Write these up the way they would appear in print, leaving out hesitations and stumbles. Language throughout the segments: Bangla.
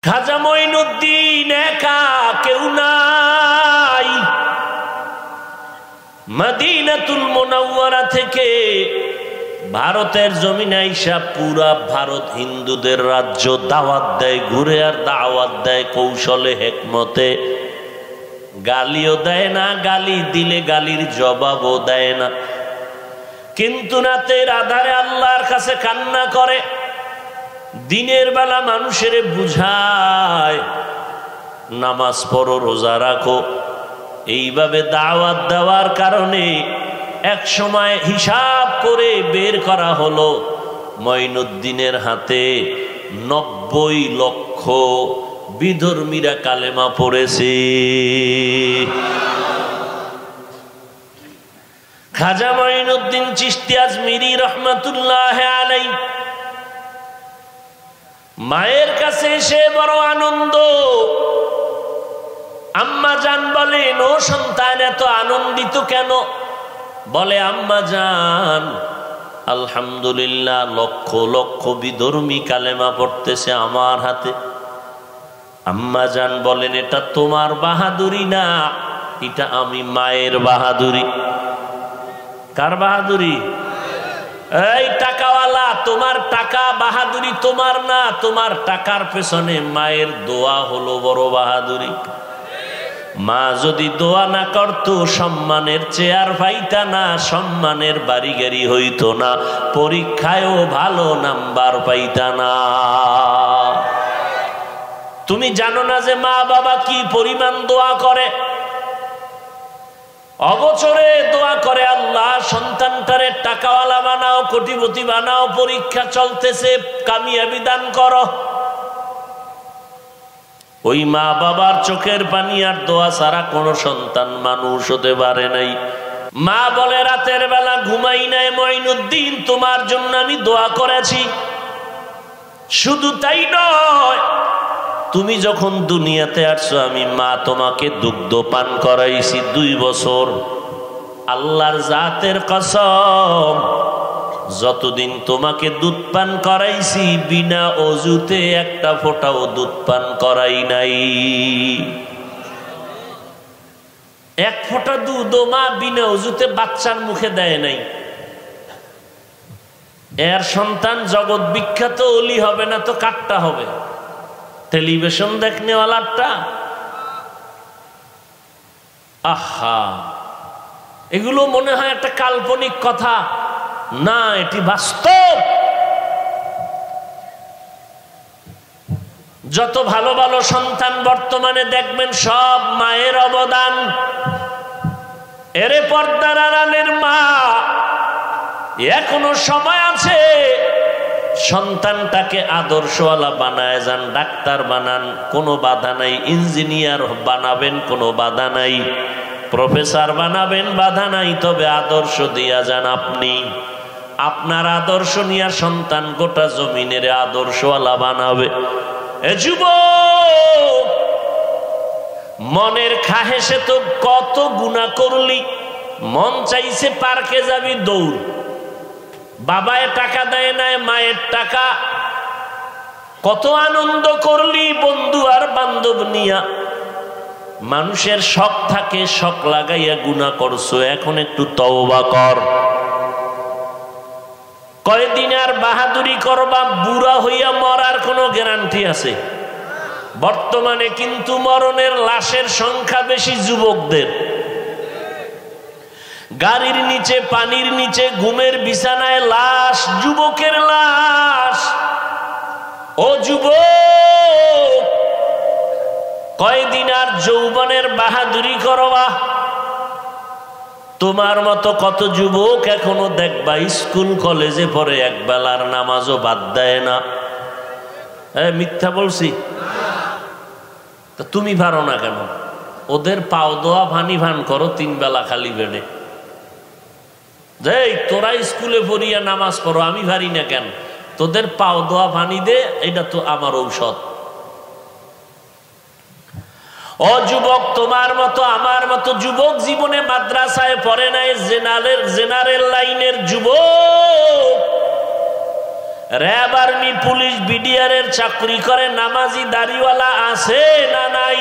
খাজা মঈনুদ্দিন একা, কেউ নাই। মদিনাতুল মুনাওয়ারা থেকে ভারতের জমিনে আইসা পুরা ভারত হিন্দুদের রাজ্য দাওয়াত দেয়, ঘুরে আর দাওয়াত দেয় কৌশলে হেকমতে। গালিও দেয় না, গালি দিলে গালির জবাবও দেয় না। কিন্তু রাতের আধারে আল্লাহর কাছে কান্না করে, দিনের বেলা মানুষের বুঝায় নামাজ পড়ো, রোজা রাখো। এইভাবে দাওয়াত দেওয়ার কারণে এক সময় হিসাব করে বের করা হলো মঈনুদ্দিনের হাতে ৯০ লক্ষ বিধর্মীরা কালেমা পড়েছে। খাজা মঈনুদ্দিন চিশতি আজমিরি রহমাতুল্লাহ আলাইহি মায়ের কাছে এসে বড় আনন্দ। আম্মা জান বলেন, ও সন্তান এত আনন্দিত কেন? বলে, আম্মা জান আলহামদুলিল্লাহ লক্ষ লক্ষ বিধর্মী কালেমা পড়তেছে আমার হাতে। আম্মা জান বলেন, এটা তোমার বাহাদুরি না, এটা আমি মায়ের বাহাদুরি। কার বাহাদুরি? এই টাকাওয়ালা, তোমার টাকা বাহাদুরি তোমার না, তোমার টাকার পেছনে মায়ের দোয়া হলো বড় বাহাদুরি। মা যদি দোয়া না করতো সম্মানের চেয়ার পাইতা না, সম্মানের বাড়ি গাড়ি হইতো না, পরীক্ষায়ও ভালো নাম্বার পাইতা না। তুমি জানো না যে মা বাবা কি পরিমাণ দোয়া করে? অগোচরে দোয়া করে, আল্লাহ সন্তানটারে টাকাওয়ালা বানাও, কোটিপতি বানাও, পরীক্ষা চলতেছে, কামিয়াবি দান করো। ওই মা বাবার চোখের পানি আর দোয়া ছাড়া কোনো সন্তান মানুষ হতে পারে নাই। মা বলে, রাতের বেলা ঘুমাই নাই মঈনুদ্দিন, তোমার জন্য আমি দোয়া করেছি। শুধু তাই নয়, তুমি যখন দুনিয়াতে আসছো আমি মা তোমাকে দুগ্ধ পান করাইছি ২ বছর। আল্লাহর জাতের কসম, যতদিন তোমাকে দুধ পান করাইছি বিনা অজুতে একটা ফোঁটাও দুধ পান করাই নাই। এক ফোঁটা দুধও মা বিনা অজুতে বাচ্চার মুখে দেয় নাই। এর সন্তান জগৎ বিখ্যাত ওলি হবে না তো কাটটা হবে? টেলিভিশন দেখনেওয়ালাটা? আহা, এগুলো মনে হয় একটা কাল্পনিক কথা, না এটি বাস্তব। যত ভালো ভালো সন্তান বর্তমানে দেখবেন সব মায়ের অবদান। এরে পর্দার আড়ালের মা, এখনো সময় আছে, সন্তানটাকে আদর্শওয়ালা বানায় যান, ডাক্তার বানান, কোনো বাধা নাই। ইঞ্জিনিয়ার বানাবেন, কোনো বাধা নাই। প্রফেসর বানাবেন, বাধা নাই। তবে আদর্শ দিয়া যান আপনি। আপনার আদর্শ নিয়ে সন্তান গোটা জমিনের আদর্শওয়ালা বানাবে। এ যুবক, মনের খাহেসে তো কত গুনাহ করলি, মন চাইছে পার্কে যাবি, দৌড়। বাবায় টাকা দেয় নাই, মায়ের টাকা, কত আনন্দ করলি বন্ধু আর বান্ধব নিয়া। মানুষের শখ থাকে, শখ লাগাইয়া গুনাহ করছো, এখন একটু তওবা কর। কয়দিন আর বাহাদুরি করবা? বুড়া হইয়া মরার কোনো গ্যারান্টি আছে? বর্তমানে কিন্তু মরণের লাশের সংখ্যা বেশি যুবকদের। গাড়ির নিচে, পানির নিচে, ঘুমের বিছানায় লাশ, যুবকের লাশ। ও যুবক, কয়দিন আর যৌবনের বাহাদুরি করবা? তোমার মতো কত যুবক এখনো দেখবা স্কুল কলেজে পড়ে, এক বেলার নামাজও বাদ দেয় না। মিথ্যা বলছি? তা তুমি পারো না কেন? ওদের পাও দোয়া ভানি ভান করো 3 বেলা খালি বেড়ে। তোরা স্কুলে পড়িয়া নামাজ পড়ো, আমি পারি না কেন? তোদের পাও দোয়া ভানি দে, এটা তো আমার ঔষধ। ও যুবক, তোমার মতো আমার মতো যুবক জীবনে মাদ্রাসায় পড়ে নাই, জেনারেল লাইনের যুবক, র‍্যাব, আর্মি, পুলিশ, বিডিআর এর চাকরি করে নামাজি দাড়িওয়ালা আছে না নাই?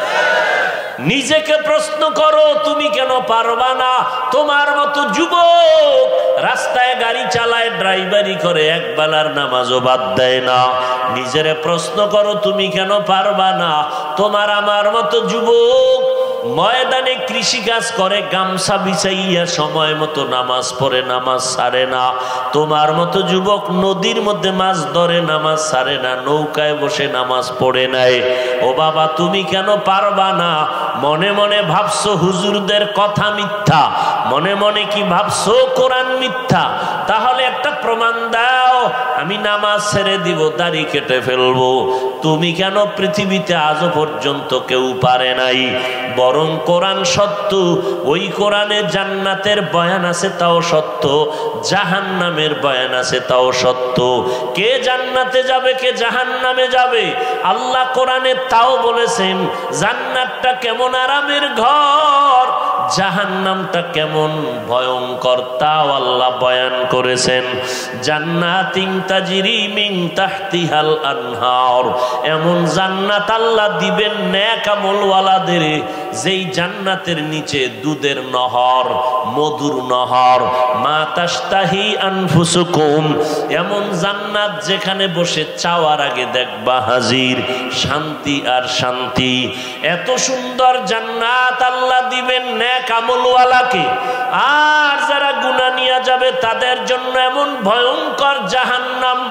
নিজেকে প্রশ্ন করো, তুমি কেন পারবা না? তোমার মতো যুবক রাস্তায় গাড়ি চালায়, ড্রাইভারি করে, এক বেলার নামাজও বাদ দেয় না। নিজেরে প্রশ্ন করো, তুমি কেন পারবা না? তোমার আমার মতো যুবক ময়দানে কৃষিকাজ করে, গামছা বিছাইয়া সময় মতো নামাজ পড়ে, নামাজ ছাড়ে না। তোমার মতো যুবক নদীর মধ্যে মাছ ধরে, নামাজ ছাড়ে না, নৌকায় বসে নামাজ পড়ে নাই। ও বাবা, তুমি কেন পারবা না? মনে মনে ভাবছো হুজুরদের কথা মিথ্যা, মনে মনে কি ভাবছো কোরআন মিথ্যা? তাহলে একটা প্রমাণ দাও, আমি নামাজ ছেড়ে দিব, দাড়ি কেটে ফেলবো। তুমি কেন? পৃথিবীতে আজও পর্যন্ত কেউ পারে নাই। বরং কোরআন সত্য, ওই কোরআনে জান্নাতের বয়ান আছে তাও সত্য, জাহান্নামের বয়ান আছে তাও সত্য। কে জান্নাতে যাবে, কে জাহান্নামে যাবে, আল্লাহ কোরআনে তাও বলেছেন। জান্নাতটা কেমন আরামের ঘর, জাহান্নামটা কেমন ভয়ঙ্কর তাও আল্লাহ বয়ান করেছেন। জান্নাতিন তাজরি মিন তাহতিহাল আনহার, এমন জান্নাত আল্লাহ দিবেন নেক আমলওয়ালাদের, যেই জান্নাতের নিচে দুধের নহর, মধুর নহর। মা তাশতাহি আনফুসুকুম, এমন জান্নাত যেখানে বসে চাওয়ার আগে দেখবা হাজির, শান্তি আর শান্তি। এত সুন্দর জান্নাত আল্লাহ দিবেন নেক আমলওয়ালাকে, আর যারা গুনাহ নিয়ে যাবে তাদের জন্য এমন ভয়ঙ্কর জাহান্নাম।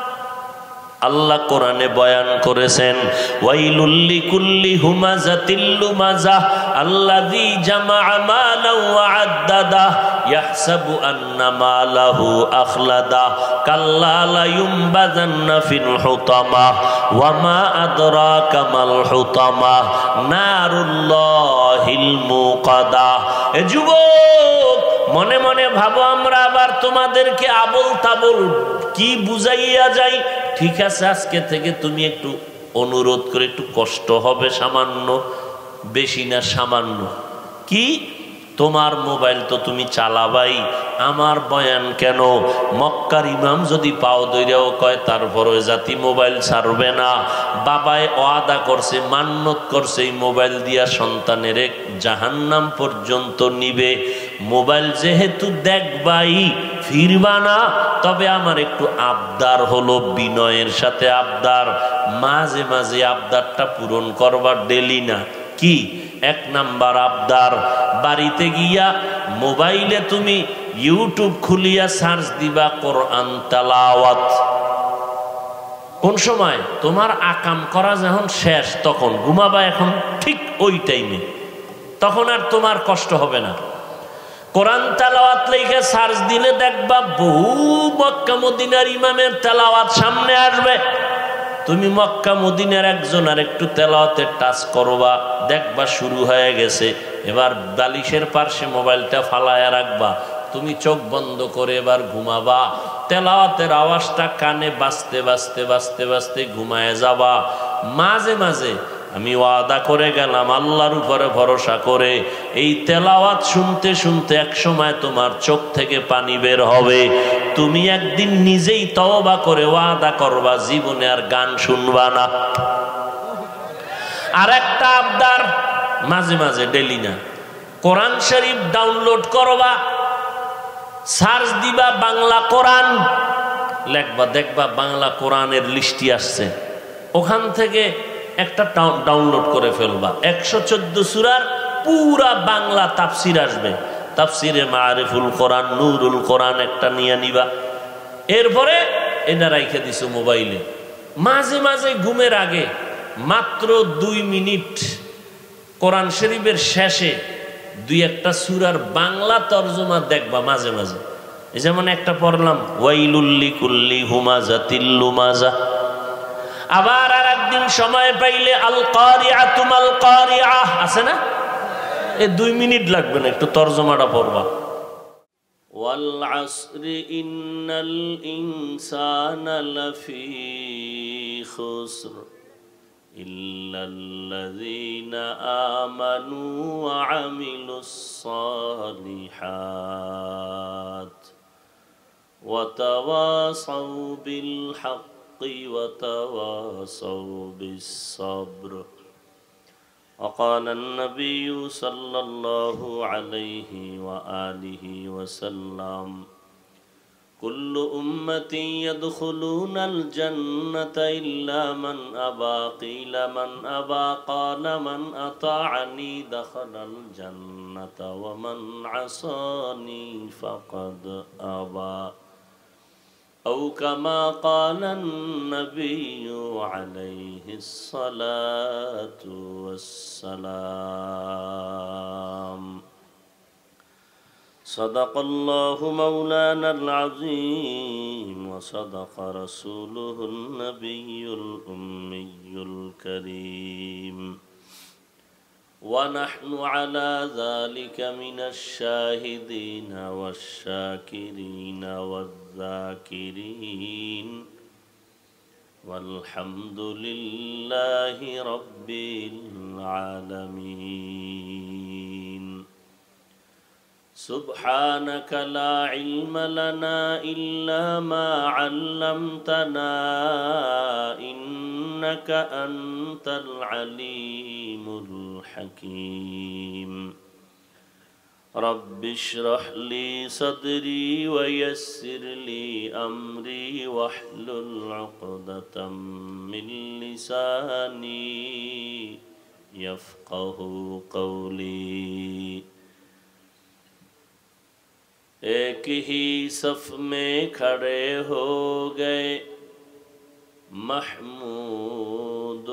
আল্লাহ কোরআনে বয়ান করেছেন, ওয়াইলুল লিকুল্লি হুমাযাতিল লুমাযা আল্লাযী জামাআ মালান ওয়া আদ্দাদা ইয়াহসাবু আন্না মালাহু আখলাদা কাল্লা লা ইউমবাযান্না ফিল হুতামা ওয়া মা আদরাকা মাল হুতামা নারুল্লাহিল মুকাদা। এ যুবক, মনে মনে ভাবো আমরা আবার তোমাদেরকে আবল তাবল কি বুঝাইয়া যাই। ঠিক আছে, আজকে থেকে তুমি একটু অনুরোধ করে, একটু কষ্ট হবে সামান্য, বেশি না সামান্য। কি? তোমার মোবাইল তো তুমি চালাবাই, আমার বয়ান কেন? মক্কার ইমাম যদি পাও দইরাও কয়, তারপর ওই জাতি মোবাইল ছাড়বে না। বাবায় ওয়াদা করছে, মান্নত করছে, এই মোবাইল দিয়া সন্তানের জাহান্নাম পর্যন্ত নিবে। মোবাইল যেহেতু দেখবাই, ফিরবা না, তবে আমার একটু আবদার হলো, বিনয়ের সাথে আবদার, মাঝে মাঝে আবদারটা পূরণ করবার, ডেলি না। কি? এক নাম্বার আবদার, বাড়িতে গিয়া মোবাইলে তুমি ইউটিউব খুলিয়া সার্চ দিবা কোরআন তেলাওয়াত। কোন সময়? তোমার আকাম করা যখন শেষ, তখন ঘুমাবা, এখন ঠিক ওই টাইমে, তখন আর তোমার কষ্ট হবে না। কোরআন তেলাওয়াত লিখে সার্চ দিলে দেখবা বহু মক্কা মদিনার ইমামের তেলাওয়াত সামনে আসবে। তুমি মক্কা মদিনার একজন আর একটু তেলাওয়াতে টাচ করবা, দেখবা শুরু হয়ে গেছে। এবার বালিশের পাশে মোবাইলটা ফালায়া রাখবা, তুমি চোখ বন্ধ করে এবার ঘুমাবা। তেলাওয়াতের আওয়াজটা কানে বাজতে বাজতে বাজতে বাজতে ঘুমায় যাবা। মাঝে মাঝে আমি ওয়াদা করে গেলাম আল্লাহর উপরে ভরসা করে, এই তেলাওয়াত শুনতে শুনতে এক সময় তোমার চোখ থেকে পানি বের হবে। তুমি একদিন নিজেই তওবা করে ওয়াদা করবা, জীবনে আর গান শুনবা না। আর একটা আবদার, মাঝে মাঝে, ডেলি না, কোরআন শরীফ ডাউনলোড করবা, সার্চ দিবা বাংলা কোরআন, লেখবা, দেখবা বাংলা কোরআনের লিস্টি আসছে, ওখান থেকে একটা ডাউনলোড করে ফেলবা। 114 সূরার পুরা বাংলা তাফসির আসবে, তাফসিরে মারিফুল কোরআন, নূরুল কোরআন একটা নিয়ে নিবা। এরপরে এটা রাইখে দিছো মোবাইলে। মাঝে মাঝে ঘুমের আগে মাত্র 2 মিনিট কোরআন শরীফের শেষে 2-1টা সূরার বাংলা তরজমা দেখবা মাঝে মাঝে। যেমন একটা পড়লাম, ওয়াইলুল লিকুল্লি হুমাযাতিল লুমাযা। আবার আর একদিন সময় পাইলে আল কারিআতু মাল কারিআহ আছে না, এই 2 মিনিট লাগবে না, একটু তরজমাটা পড়বা। ওয়াল আসরি ইন্নাল ইনসানা লাফি খুসর ইল্লাল্লাযীনা আমানু ওয়া আমিলুস সালিহাত وتواصوا بالحق وتواصوا بالصبر. وقال النبي صلى الله عليه وآله وسلم: كل أمتي يدخلون الجنة إلا من أبى. قيل من أبى؟ قال من أطاعني دخل الجنة ومن عصاني فقد أبى. أو كما قال النبي عليه الصلاة والسلام. صدق الله مولانا العظيم وصدق رسوله النبي الأمي الكريم، ونحن على ذلك من الشاهدين والشاكرين والذاكرين، والحمد لله رب العالمين. سبحانك لا علم لنا إلا ما علمتنا إنك أنت العليم الحكيم. رب اشرح لي صدري ويسر لي أمري واحلل عقدة من لساني يفقه قولي. एक ही सफ में खड़े हो गए महमूद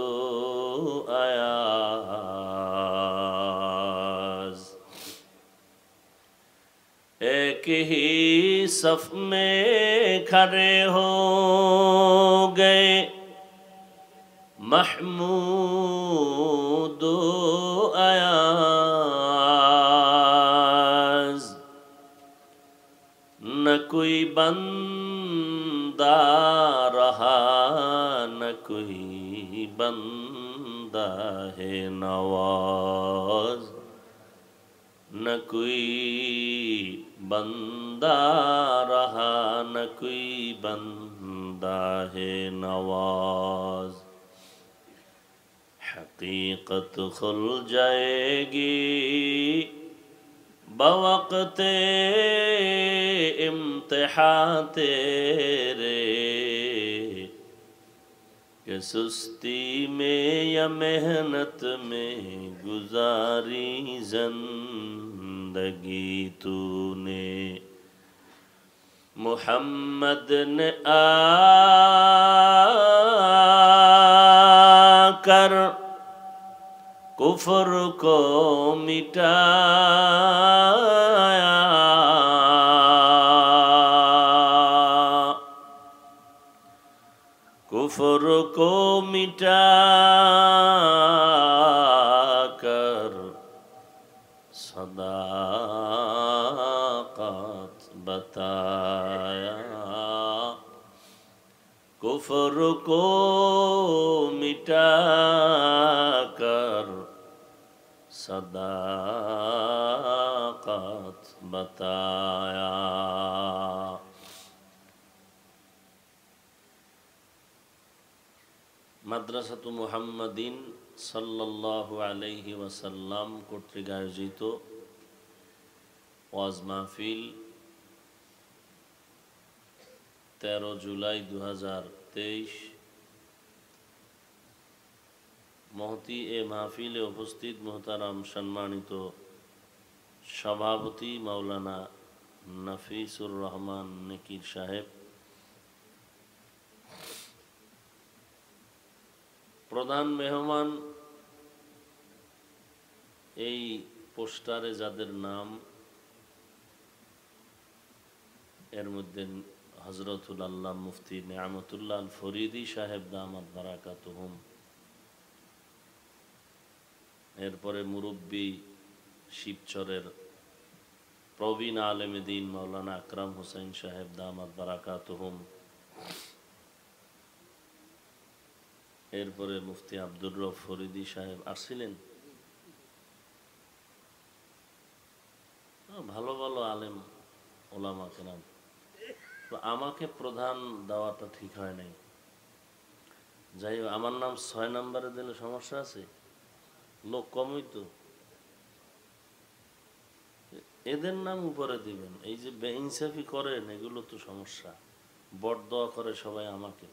अयाज। एक ही सफ में खड़े हो गए महमूद अयाज। न कोई बंदा रहा न कोई बंदा है नवाज। न कोई बंदा रहा न कोई बंदा है नवाज। हकीकत खुल जाएगी बवक़्ते इम्तिहान तेरे, कि सुस्ती में या मेहनत में गुजारी ज़िंदगी तूने। मुहम्मद ने आकर कुफ्र को मिटाया। कुफ्र को मिटाकर सदाकत बताया। कुफ्र को मिटाकर सदाकत बताया। মাদ্রাসাতু মুহাম্মাদিন সাল্লাল্লাহু আলাইহি ওয়াসাল্লাম কর্তৃক আয়োজিত ওয়াজ মাহফিল 13 জুলাই 2023। মহতি এ মাহফিলে উপস্থিত মোহতারাম সম্মানিত সভাপতি মাওলানা নাফিসুর রহমান নেকির সাহেব, প্রধান মেহমান এই পোস্টারে যাদের নাম, এর মধ্যে হযরতুল আল্লাহ মুফতি নিয়ামতুল্লাহ আল ফরিদি সাহেব দামাত বারাকাতুহুম, এরপরে মুরব্বী শিবচরের প্রবীণ আলেমে দ্বীন মাওলানা আকরাম হোসেন সাহেব দামাত বারাকাতুহুম, এরপরে মুফতি আব্দুর রউফ ফরিদি সাহেব আসছিলেন। ভালো ভালো আলেম ওলামা কেরাম তো আমাকে প্রধান দেওয়াটা ঠিক হয় নাই। যাই হোক, আমার নাম 6 নম্বরে দিলে সমস্যা আছে? লোক কমই তো, এদের নাম উপরে দিবেন। এই যে বেইনসাফি করেন, এগুলো তো সমস্যা। বরদোয়া করে সবাই আমাকে।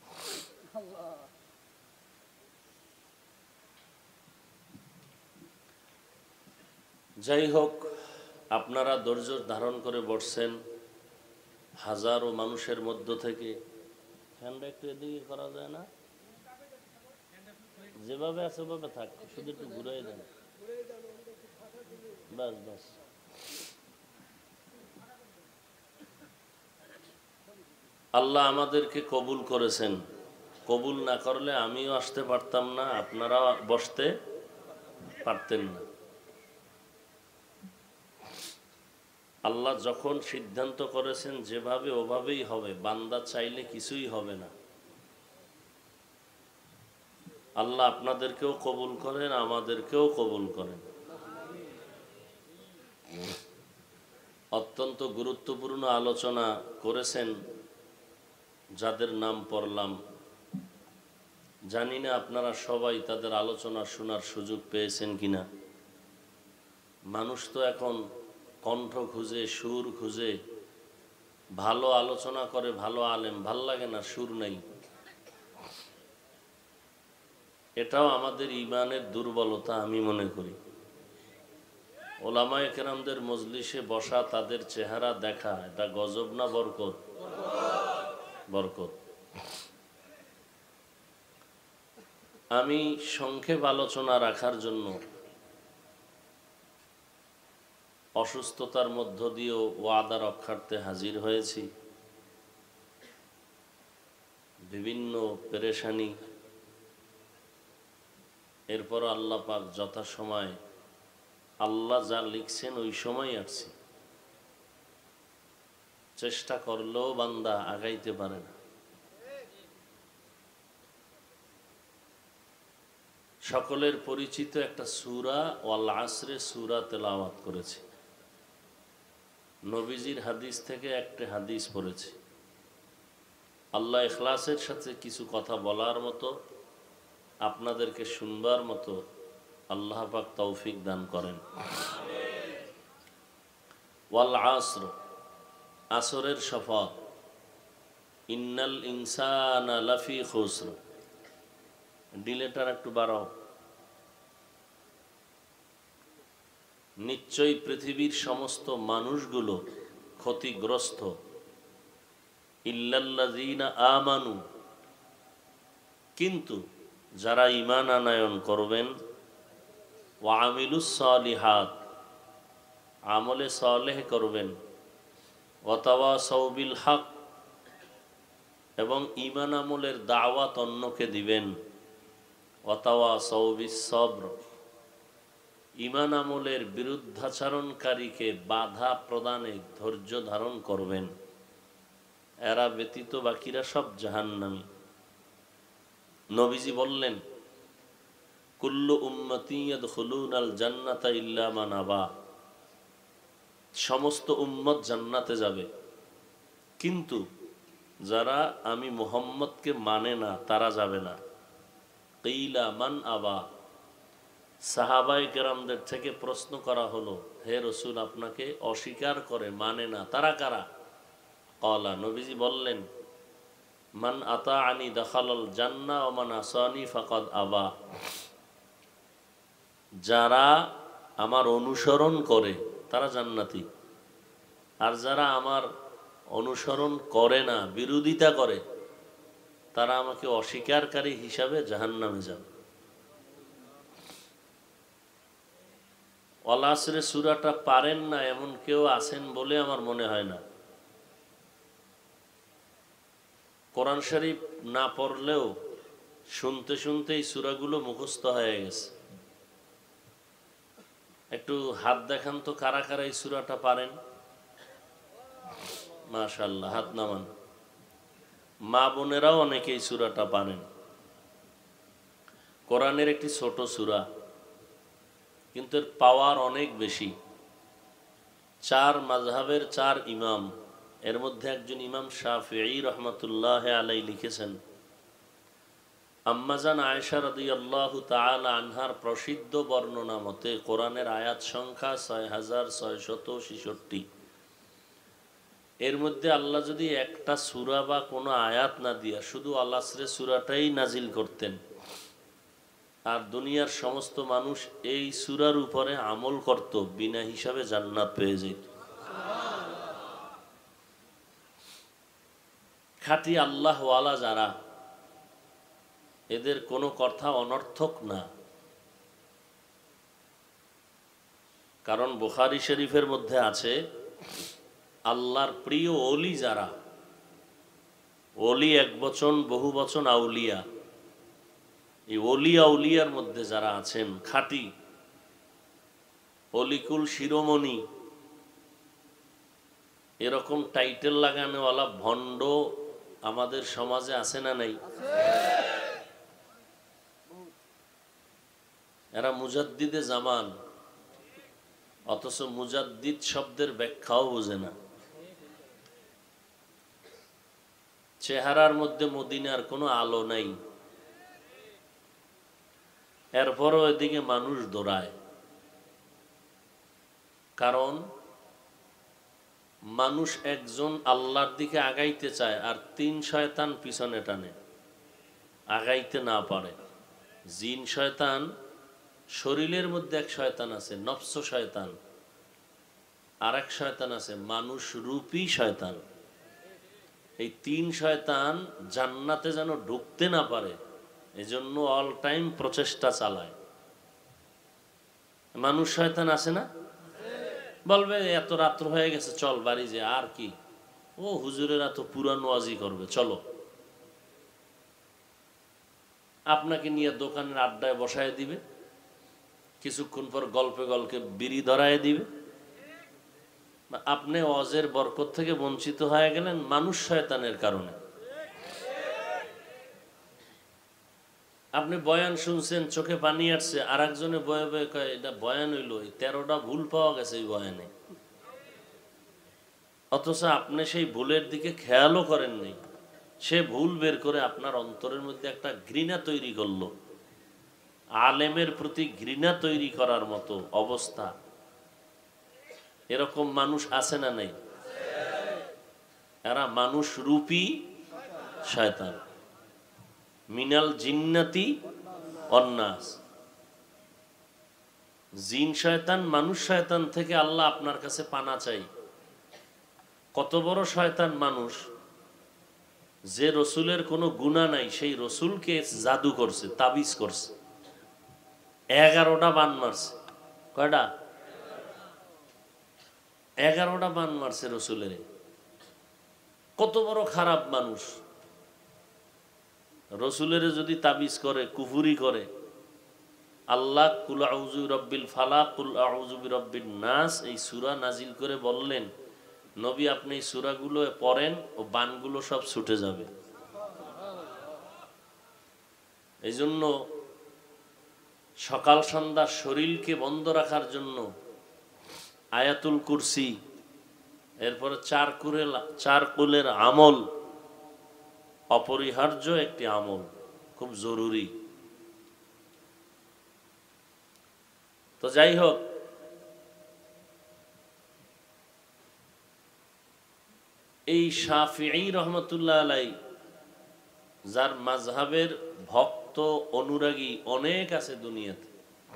যাই হোক, আপনারা ধৈর্য ধারণ করে বসছেন হাজারো মানুষের মধ্য থেকে। ফ্যানটা একটু এদিকে করা যায় না? যেভাবে আছে ওভাবে থাক, শুধু একটু ঘুরাই দেন, বাস বাস। আল্লাহ আমাদেরকে কবুল করেছেন। কবুল না করলে আমিও আসতে পারতাম না, আপনারা বসতে পারতেন না। আল্লাহ যখন সিদ্ধান্ত করেছেন যেভাবে ওভাবেই হবে, বান্দা চাইলে কিছুই হবে না। আল্লাহ আপনাদেরকেও কবুল করেন, আমাদেরকেও কবুল করেন। অত্যন্ত গুরুত্বপূর্ণ আলোচনা করেছেন যাদের নাম পড়লাম। জানি না আপনারা সবাই তাদের আলোচনা শোনার সুযোগ পেয়েছেন কিনা। মানুষ তো এখন কণ্ঠ খুঁজে, সুর খুঁজে, ভালো আলোচনা করে, ভালো আলেম ভাল লাগে না, সুর নেই। এটাও আমাদের ঈমানের দুর্বলতা আমি মনে করি। ওলামায়ে কেরামদের মজলিসে বসা, তাদের চেহারা দেখা, এটা গজব না বরকত? বরকত। আমি সংক্ষেপ আলোচনা রাখার জন্য অসুস্থতার মধ্য দিয়েও ওয়াদা রক্ষার্থে হাজির হয়েছি। বিভিন্ন পেরেশানি, এরপর আল্লাহ পাক যথাসময় আল্লাহ যা লিখছেন ওই সময় আসছি। চেষ্টা করলেও বান্দা আগাইতে পারে না। সকলের পরিচিত একটা সূরা ওয়াল আসরে সূরা তেলাওয়াত করেছি। নবীজির হাদিস থেকে একটা হাদিস পড়েছি। আল্লাহ ইখলাসের সাথে কিছু কথা বলার মতো, আপনাদেরকে শুনবার মতো আল্লাহ পাক তৌফিক দান করেন। ওয়াল আসর, আসরের শপথ। ইন্নাল ইনসানা লাফি খুসর। ডিলেটার একটু বাড়াও। নিশ্চয়ই পৃথিবীর সমস্ত মানুষগুলো ক্ষতিগ্রস্ত। ইল্লাল্লাযীনা আমানু, কিন্তু যারা ঈমান আনয়ন করবেন, ওয়া আমিলুস সালিহাত, আমলে সালেহ করবেন, ওয়া তাওয়াসাউ বিল হক, এবং ঈমান আমলের দাওয়াত অন্যকে দিবেন, ওয়া তাওয়াসাউ বিস সবর, ঈমান আমলের বিরুদ্ধাচরণকারীকে বাধা প্রদানে ধৈর্য ধারণ করবেন। এরা ব্যতীত বাকিরা সব জাহান্নামী। নবীজি বললেন, কুল্লু উম্মতি ইয়াদখুলুনাল জান্নাতা ইল্লা মান আবা। সমস্ত উম্মত জান্নাতে যাবে, কিন্তু যারা আমি মুহাম্মদকে মানে না তারা যাবে না। কিলা মান আবা। সাহাবায়ে কেরামদের থেকে প্রশ্ন করা হলো, হে রাসূল, আপনাকে অস্বীকার করে, মানে না, তারা কারা? ক্বালা, নবীজি বললেন, মান আতাআনি দাখালাল জান্নাহ ওয়া মান আসানি ফাকাদ আবা। যারা আমার অনুসরণ করে তারা জান্নাতি, আর যারা আমার অনুসরণ করে না, বিরোধিতা করে, তারা আমাকে অস্বীকারী হিসাবে জাহান্নামে যাবে। ওয়াল আসরে সূরাটা পারেন না এমন কেউ আছেন বলে আমার মনে হয় না। কোরআন শরীফ না পড়লেও শুনতে শুনতে এই সূরাগুলো মুখস্থ হয়ে গেছে। একটু হাত দেখান তো, কারা কারা এই সূরাটা পারেন? মাশাআল্লাহ, হাত নামান। মা বোনেরাও অনেকে এই সূরাটা পারেন। কোরআনের একটি ছোট সূরা, কিন্তু এর পাওয়ার অনেক বেশি। 4 মাযহাবের 4 ইমাম এর মধ্যে একজন ইমাম শাফিঈ রহমতুল্লাহ আলাই লিখেছেন, আম্মাজান আয়েশা রাদিয়াল্লাহু তাআলা আনহার প্রসিদ্ধ বর্ণনা মতে কোরআনের আয়াত সংখ্যা ৬৬৬৬। এর মধ্যে আল্লাহ যদি একটা সূরা বা কোনো আয়াত না দিয়া শুধু আল আসরে সূরাটাই নাজিল করতেন, আর দুনিয়ার সমস্ত মানুষ এই সূরার উপরে আমল করত, বিনা হিসাবে জান্নাত পেয়ে যেত। খাঁটি আল্লাহওয়ালা যারা, এদের কোনো কথা অনর্থক না। কারণ বুখারী শরীফের মধ্যে আছে, আল্লাহর প্রিয় ওলি যারা, ওলি এক বচন বহু বচন আউলিয়া, এই ওলি আউলিয়ার মধ্যে যারা আছেন খাঁটি অলিকুল শিরোমণি, এরকম টাইটেল লাগানোওয়ালা ভণ্ড আমাদের সমাজে আছে না নাই? এরা মুজাদ্দিদে জামান, অথচ মুজাদ্দিদ শব্দের ব্যাখ্যাও বোঝে না। চেহারার মধ্যে মদিনার কোনো আলো নাই, এরপরও এদিকে মানুষ দৌড়ায়। কারণ মানুষ একজন আল্লাহর দিকে আগাইতে চায়, আর ৩ শয়তান পিছনে টানে, আগাইতে না পারে। জিন শয়তান, শরীরের মধ্যে এক শয়তান আছে নফস শয়তান, আর এক শয়তান আছে মানুষ রূপী শয়তান। এই ৩ শয়তান জান্নাতে যেন ঢুকতে না পারে, এজন্য অল টাইম প্রচেষ্টা চালায়। মানুষ শয়তান আছে না? বলবে এত রাত্র হয়ে গেছে, চল বাড়ি যে, আর কি, ও হুজুরেরা তো পুরান ওয়াজি করবে, চলো। আপনাকে নিয়ে দোকানের আড্ডায় বসায় দিবে, কিছুক্ষণ পর গল্পে গল্পে বিড়ি ধরায় দিবে। আপনি ওয়াজের বরকত থেকে বঞ্চিত হয়ে গেলেন মানুষ শয়তানের কারণে। আপনি বয়ান শুনছেন, চোখে পানি আসছে, আর একজনে বয়ে বয়ে কয় এটা বয়ান হইল, 13টা ভুল পাওয়া গেছে এই বয়ানে। অথচ আপনি সেই ভুলের দিকে খেয়ালও করেন নাই, সে ভুল বের করে আপনার অন্তরের মধ্যে একটা ঘৃণা তৈরি করলো। আলেমের প্রতি ঘৃণা তৈরি করার মতো অবস্থা, এরকম মানুষ আছে না নাই? এরা মানুষ রূপী শয়তান, মিনাল জিন্নাতি অন্নাস। জিন শয়তান মানুষ শয়তান থেকে আল্লাহ আপনার কাছে পানা চাই। কত বড় শয়তান মানুষ, যে রসুলের কোনো গুনাহ নাই সেই রসুলকে জাদু করছে, তাবিজ করছে, 11টা বান মারছে। কয়টা? 11টা বান মারছে রসুলের। কত বড় খারাপ মানুষ! রসুলের যদি তাবিজ করে, কুফুরি করে, আল্লাহ কুল আউযু বিরব্বিল ফালাক কুল আউযু বিরব্বিন নাস এই সূরা নাজিল করে বললেন, নবী আপনি এই সূরাগুলো পড়েন ও বানগুলো সব ছুটে যাবে। এই জন্য সকাল সন্ধ্যা শরীরকে বন্ধ রাখার জন্য আয়াতুল কুরসি, এরপরে চার কুলের আমল অপরিহার্য একটি আমল, খুব জরুরি। তো যাই হোক, এই শাফিঈ রহমতুল্লাহ আলাই, যার মাযহাবের ভক্ত অনুরাগী অনেক আছে দুনিয়াতে,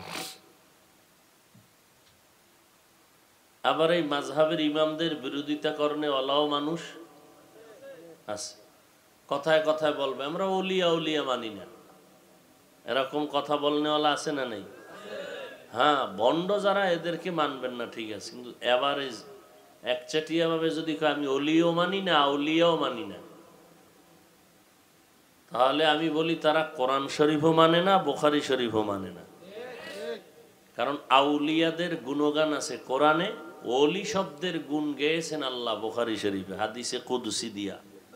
আবার এই মাযহাবের ইমামদের বিরোধিতা করনে ওয়ালাও মানুষ আছে। কথায় কথায় বলবে আমরা ওলিয়া উলিয়া মানি না, এরকম কথা বলনেওয়ালা আছে না নেই? হ্যাঁ, ভণ্ড যারা এদেরকে মানবেন না, ঠিক আছে, কিন্তু এভারেজ একচাটিয়া ভাবে যদি আমি ওলিও মানি না আউলিয়াও মানি না, তাহলে আমি বলি তারা কোরআন শরীফও মানে না, বুখারী শরীফও মানে না। কারণ আউলিয়াদের গুণগান আছে কোরআনে, ওলি শব্দের গুণ গেয়েছেন আল্লাহ বুখারী শরীফে হাদিসে কুদসি দিয়া।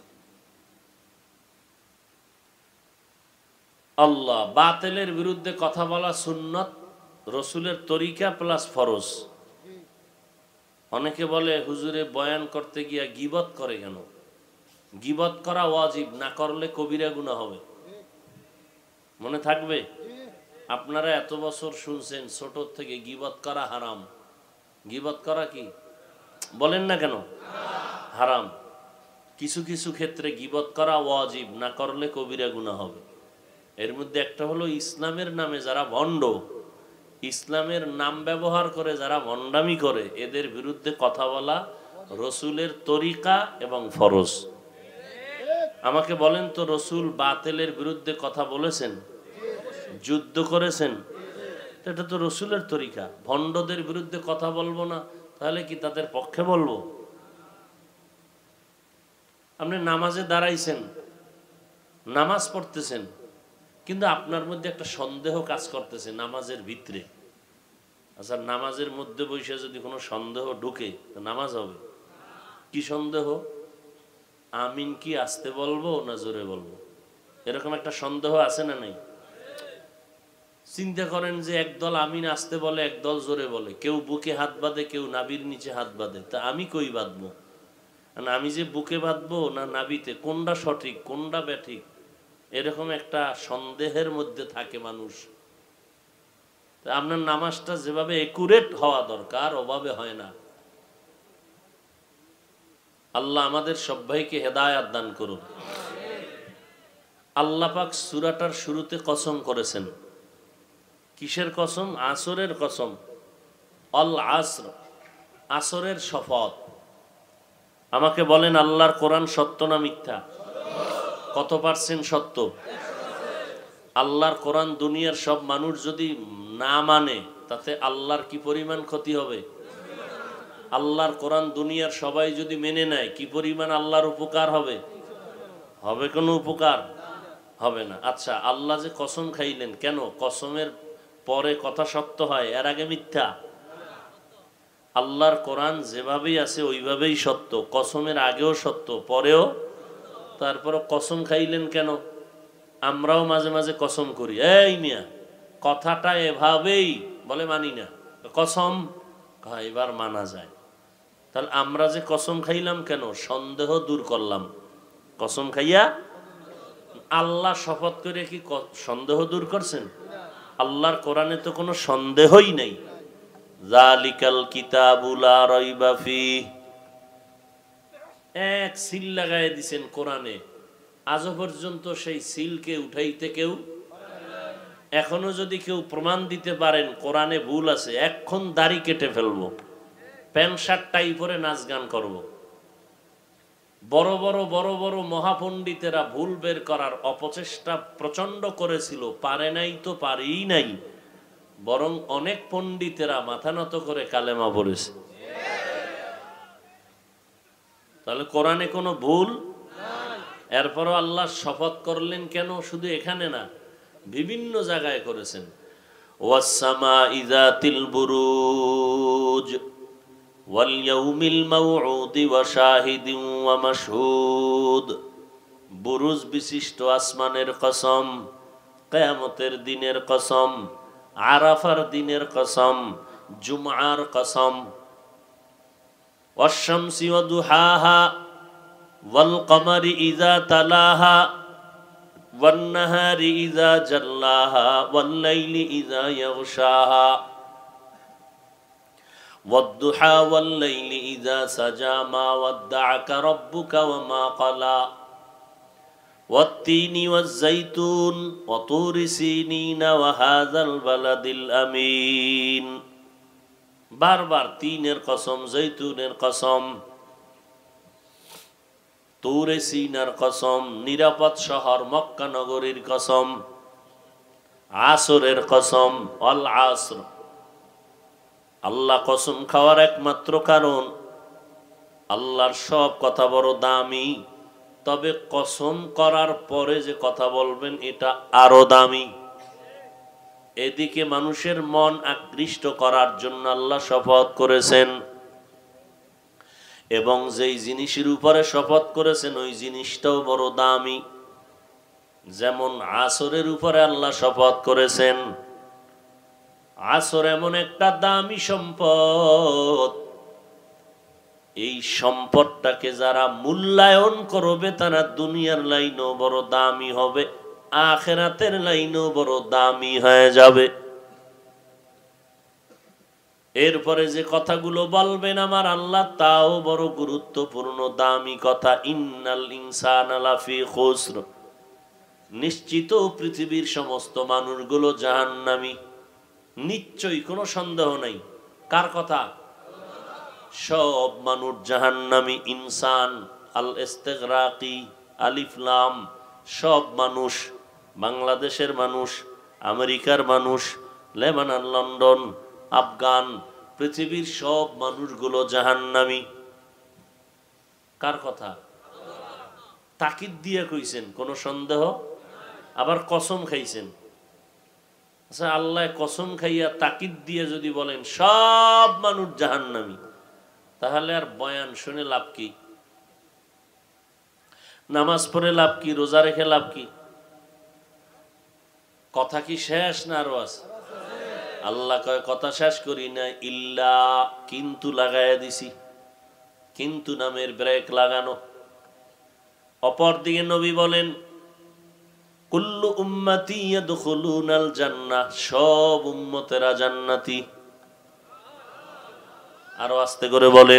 আল্লাহ বাতিলের বিরুদ্ধে কথা বলা সুন্নত, রসুলের তরিকা প্লাস ফরজ। অনেকে বলে হুজুরে বয়ান করতে গিয়া গীবত করে কেন? গীবত করা ওয়াজিব, না করলে কবিরা গুনাহ হবে। মনে থাকবে? আপনারা এত বছর শুনছেন ছোট থেকে গীবত করা হারাম। গীবত করা কি বলেন না কেন? হারাম। কিছু কিছু ক্ষেত্রে গীবত করা ওয়াজিব, না করলে কবিরা গুনাহ হবে। এর মধ্যে একটা হলো ইসলামের নামে যারা ভণ্ড, ইসলামের নাম ব্যবহার করে যারা ভণ্ডামি করে, এদের বিরুদ্ধে কথা বলা রসুলের তরিকা এবং ফরজ। আমাকে বলেন তো, রসুল বাতিলের বিরুদ্ধে কথা বলেছেন? যুদ্ধ করেছেন? এটা তো রসুলের তরিকা। ভণ্ডদের বিরুদ্ধে কথা বলবো না, তাহলে কি তাদের পক্ষে বলবো? আপনি নামাজে দাঁড়াইছেন, নামাজ পড়তেছেন, কিন্তু আপনার মধ্যে একটা সন্দেহ কাজ করতেছে নামাজের ভিতরে। আচ্ছা, নামাজের মধ্যে বসে যদি কোনো সন্দেহ ঢুকে, নামাজ হবে? কি সন্দেহ? আমিন কি আস্তে বলবো না জোরে বলবো? এরকম একটা সন্দেহ আছে না নাই? চিন্তা করেন যে একদল আমিন আস্তে বলে, একদল জোরে বলে, কেউ বুকে হাত বাঁধে, কেউ নাভির নিচে হাত বাঁধে। তা আমি কই বাঁধবো? আমি যে বুকে বাঁধবো না নাভিতে, কোনটা সঠিক কোনটা ব্যাঠিক, এরকম একটা সন্দেহের মধ্যে থাকে মানুষ। আপনার নামাজটা যেভাবে একুরেট হওয়া দরকার ওভাবে হয় না। আল্লাহ আমাদের সবাইকে হেদায়েত দান করুন। আল্লাহ পাক সূরাটার শুরুতে কসম করেছেন। কিসের কসম? আসরের কসম। আল আসর, আসরের শপথ। আমাকে বলেন, আল্লাহর কোরআন সত্য না মিথ্যা? কত পার্সেন্ট সত্য? আল্লাহর কোরআন দুনিয়ার সব মানুষ যদি না মানে, তাতে আল্লাহর কি পরিমাণ ক্ষতি হবে? আল্লাহর কোরআন দুনিয়ার সবাই যদি মেনে নেয়, কি পরিমাণ আল্লাহর উপকার হবে? হবে কোনো উপকার? হবে না। আচ্ছা, আল্লাহ যে কসম খাইলেন, কেন? কসমের পরে কথা সত্য হয়, এর আগে মিথ্যা? আল্লাহর কোরআন যেভাবেই আছে ওইভাবেই সত্য, কসমের আগেও সত্য, পরেও। তারপরে কসম খাইলেন কেন? আমরাও মাঝে মাঝে কসম করি, এই মিয়া কথাটা এভাবেই বলে, মানি না, কসম এবার মানা যায়। তাহলে আমরা যে কসম খাইলাম কেন? সন্দেহ দূর করলাম কসম খাইয়া। আল্লাহ শপথ করে কি সন্দেহ দূর করছেন? আল্লাহর কোরআনে তো কোনো সন্দেহই নেই। যালিকাল কিতাবু লা রাইবা ফিহি, এক সিল লাগায় দিছেন কোরআনে, আজও পর্যন্ত সেই সিলকে উঠাইতে কেউ। এখনো যদি কেউ প্রমাণ দিতে পারেন কোরআনে ভুল আছে, এখন দাড়ি কেটে ফেলবো, প্যান্ট শার্ট টাই পরে নাচ গান করব। বড় বড় বড় বড় মহাপণ্ডিতেরা ভুল বের করার অপচেষ্টা প্রচন্ড করেছিল, পারে নাই তো পারেই নাই, বরং অনেক পণ্ডিতেরা মাথা নত করে কালেমা পড়েছে। তাহলে কোরআনে কোনো ভুল? এরপরও আল্লাহ শপথ করলেন কেন? শুধু এখানে না, বিভিন্ন জায়গায় করেছেন। ওয়াস-সামা'i যাতিল বুরুজ ওয়াল ইয়াউমিল মাউউদি ওয়া শাহিদিন ওয়া মাশহুদ। বুরুজ বিশিষ্ট আসমানের কসম, কিয়ামতের দিনের কসম, আরাফার দিনের কসম, জুমআর কসম। ওয়াশ-শামসি ওয়া দুহাহা ওয়াল কমারি ইযা তালাহা ওয়ান নাহারি ইযা জাল্লাহা ওয়াল লাইলি ইযা ইয়াগশাহা ওয়াদ-দুহা ওয়াল লাইলি ইযা সাজা মা ওয়াদ্দাআকা রাব্বুকা ওয়া মা ক্বালা ওয়াত-তিনি ওয়াজ-যাইতুন ওয়া তুরি সিনিনা ওয়া হাযাল বালাদিল আমিন। বারবার তিনের কসম, জৈতুনের কসম, তুরে সিনার কসম, নিরাপদ শহর মক্কা নগরীর কসম, আসরের কসম, আল আসর। আল্লাহ কসম খাওয়ার একমাত্র কারণ, আল্লাহর সব কথা বড় দামি, তবে কসম করার পরে যে কথা বলবেন এটা আরো দামি। এদিকে মানুষের মন আকৃষ্ট করার জন্য আল্লাহ শপথ করেছেন, এবং যেই জিনিসের উপরে শপথ করেছেন ওই জিনিসটাও বড় দামি। যেমন আসরের উপরে আল্লাহ শপথ করেছেন। আসর এমন একটা দামি সম্পদ, এই সম্পদটাকে যারা মূল্যায়ন করবে তারা দুনিয়ার লাইনেও বড় দামি হবে, আখিরাতের লাইনেও বড় দামি হয়ে যাবে। এরপরে যে কথাগুলো বলবেন আমার আল্লাহ, তাও বড় গুরুত্বপূর্ণ দামি কথা। ইন্নাল ইনসানা লাফি খুসর, নিশ্চিত পৃথিবীর সমস্ত মানুষগুলো জাহান্নামী, নিশ্চয়ই, কোনো সন্দেহ নাই। কার কথা? সব মানুষ জাহান্নামী। ইনসান আল ইস্তিগরাকি আলিফ লাম, সব মানুষ, বাংলাদেশের মানুষ, আমেরিকার মানুষ, লেবানন, লন্ডন, আফগান, পৃথিবীর সব মানুষগুলো জাহান্নামী। কার কথা? তাকিদ দিয়ে কইছেন, কোনো সন্দেহ। আবার কসম খাইছেন। আচ্ছা, আল্লাহ কসম খাইয়া তাকিদ দিয়ে যদি বলেন সব মানুষ জাহান্নামী, তাহলে আর বয়ান শুনে লাভ কি? নামাজ পড়ে লাভ কি? রোজা রেখে লাভ কি? কথা কি শেষ না আরো আছে? আল্লাহ কয় কথা শেষ করি না, ইল্লা, কিন্তু লাগাইয়া দিছি, কিন্তু নামের ব্রেক লাগানো। অপর দিকে নবী বলেন কুল্লু উম্মতি ইয়াদখুলুনাল জান্নাহ, সব উম্মতেরা জান্নাতি। আরো আস্তে করে বলেন,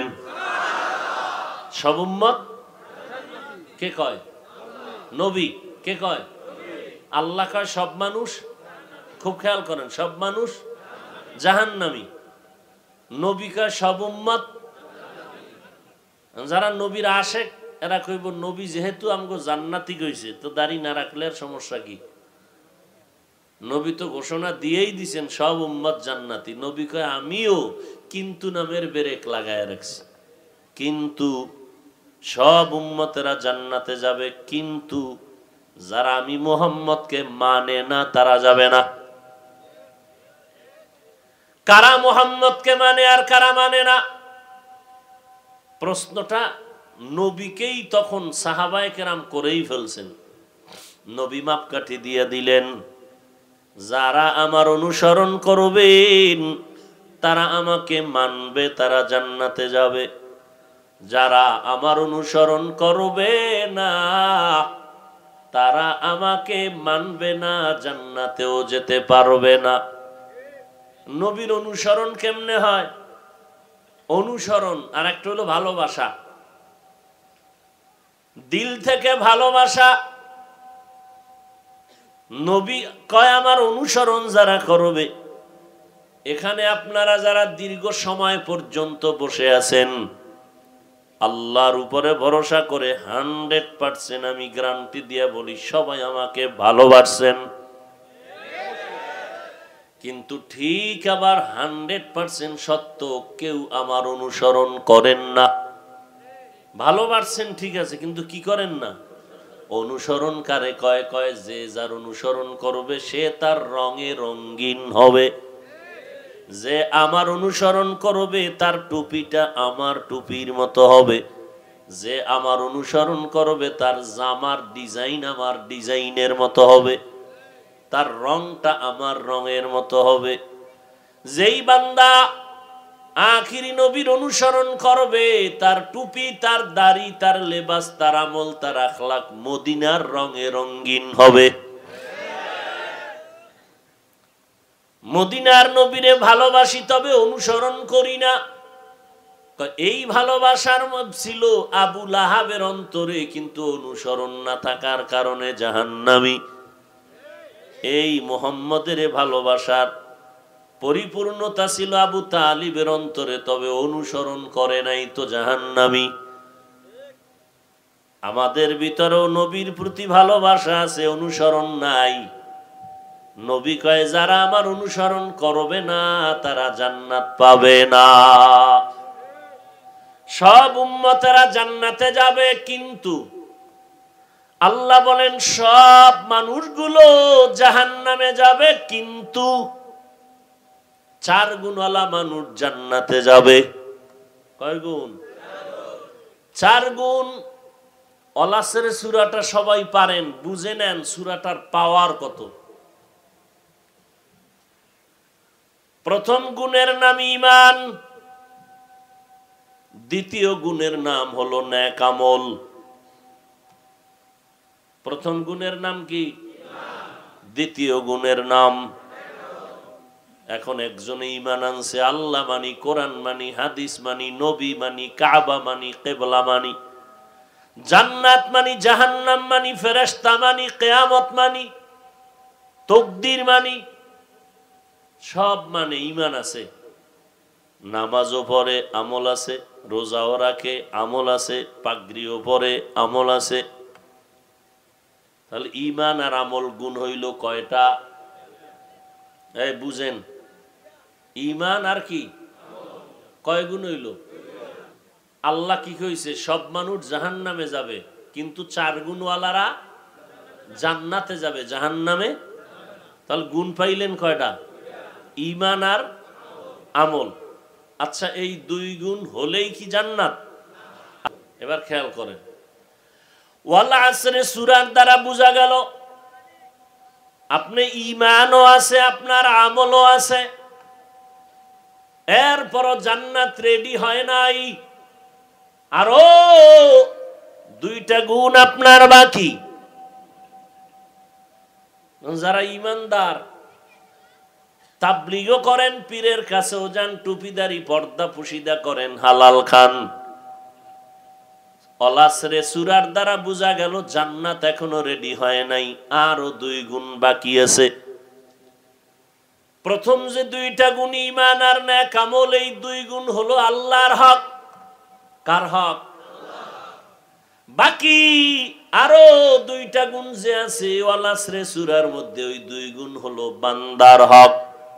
সব উম্মত। কে কয়? নবী। কে কয়? আল্লাহ কয় সব মানুষ। খুব খেয়াল করেন, সব মানুষ জাহান্নামী। নবী কয় সব উম্মত। যারা নবীর আশেক এরা কইব নবী যেহেতু আমগো জান্নাতি কইছে, তো দাড়ি না রাখলে আর সমস্যা কি? নবী তো ঘোষণা দিয়েই দিছেন সব উম্মত জান্নাতি। নবী কয় আমিও কিন্তু নামের ব্রেক লাগায় রাখছি, কিন্তু সব উম্মতেরা জান্নাতে যাবে, কিন্তু যারা আমি মুহাম্মদকে মানে না তারা যাবে না। কারা মুহাম্মদকে মানে আর কারা মানে না, প্রশ্নটা নবীকেই তখন সাহাবায়ে কেরাম করেই ফেলছেন। নবী মাপকাঠি দিয়ে দিলেন, যারা আমার অনুসরণ করবেন তারা আমাকে মানবে, তারা জান্নাতে যাবে। যারা আমার অনুসরণ করবে না তারা আমাকে মানবে না, জান্নাতেও যেতে পারবে না। নবীর অনুসরণ কেমনে হয়? অনুসরণ আর একটা হলো ভালোবাসা, দিল থেকে ভালোবাসা। নবী কয় আমার অনুসরণ যারা করবে, এখানে আপনারা যারা দীর্ঘ সময় পর্যন্ত বসে আছেন, আল্লাহর উপরে ভরসা করে 100% আমি গ্যারান্টি দিয়ে বলি সবাই আমাকে ভালোবাসছেন। কিন্তু ঠিক আবার 100% সত্য, কেউ আমার অনুসরণ করেন না। ভালোবাসছেন ঠিক আছে, কিন্তু কি করেন না? অনুসরণ কারে কয়? কয় যে যার অনুসরণ করবে সে তার রঙে রঙিন হবে। যে আমার অনুসরণ করবে তার টুপিটা আমার টুপির মতো হবে। যে আমার অনুসরণ করবে তার জামার ডিজাইন আমার ডিজাইনের মতো হবে, তার রংটা আমার রঙের মতো হবে। যেই বান্দা আখিরি নবীর অনুসরণ করবে, তার টুপি, তার দাড়ি, তার লেবাস, তার আমল, তার আখলাক মদিনার রঙে রঙিন হবে। মদিনার নবীরে ভালোবাসি তবে অনুসরণ করি না। এই ভালোবাসার ছিল আবু লাহাবের অন্তরে, কিন্তু অনুসরণ না থাকার কারণে জাহান্নামী। এই মুহাম্মদের ভালোবাসার পরিপূর্ণতা ছিল আবু তালিবের অন্তরে, তবে অনুসরণ করে নাই, তো জাহান্নামী। আমাদের ভিতরেও নবীর প্রতি ভালোবাসা আছে, অনুসরণ নাই। নবী কয় যারা আমার অনুসরণ করবে না তারা জান্নাত পাবে না। সব উম্মতেরা জান্নাতে যাবে, কিন্তু আল্লাহ বলেন সব মানুষগুলো জাহান্নামে যাবে, কিন্তু 4 গুণওয়ালা মানুষ জান্নাতে যাবে। কয় গুণ? 4 গুণ। ওয়ালাসের সূরাটা সবাই পারেন, বুঝে নেন সূরাটার পাওয়ার কত। প্রথম গুণের নাম ঈমান, দ্বিতীয় গুণের নাম হলো নেক আমল। প্রথম গুণের নাম কি? দ্বিতীয় গুণের নাম। এখন একজনে ঈমান আনছে, আল্লাহ মানি, কোরআন মানি, হাদিস মানি, নবী মানি, কাবা মানি, কিবলা মানি, জান্নাত মানি, জাহান্নাম মানি, ফেরেশতা মানি, কিয়ামত মানি, তাকদীর মানি, সব মানে ঈমান আছে। নামাজও পড়ে, আমল আছে, রোজাও রাখে, আমল আছে, পাগড়িও পরে, আমল আছে। তাহলে ঈমান আর আমল গুণ হইল কয়টা? এই বুঝেন, ঈমান আর কি কয় গুণ হইল? আল্লাহ কি কইছে? সব মানুষ জাহান্নামে যাবে, কিন্তু 4 গুণওয়ালারা জান্নাতে যাবে, জাহান্নামে। তাহলে গুণ পাইলেন কয়টা? ঈমান আর আমল। আচ্ছা, এই 2 গুণ হলেই কি জান্নাত? এবার খেয়াল করেন, ওয়াল আসরে সূরার দ্বারা বোঝা গেল আপনি ঈমানও আছে, আপনার আমলও আছে, এরপরও জান্নাত রেডি হয় নাই, আরো 2টা গুণ আপনার বাকি। যারা ঈমানদার, তাবলীগও করেন, পীরের কাছেও যান, টুপিদারি পর্দা পুশিদা করেন, হালাল খান, ওয়াল আসরে সূরার দ্বারা বোঝা গেল জান্নাত এখনো রেডি হয় নাই, আরো 2 গুণ বাকি আছে। প্রথম যে 2টা গুণ ঈমান আর নেক আমল, এই 2 গুণ হলো আল্লাহর হক। কার হক? বাকি আরো 2টা গুণ যে আছে ওয়াল আসরে সূরার মধ্যে, ওই 2 গুণ হলো বান্দার হক।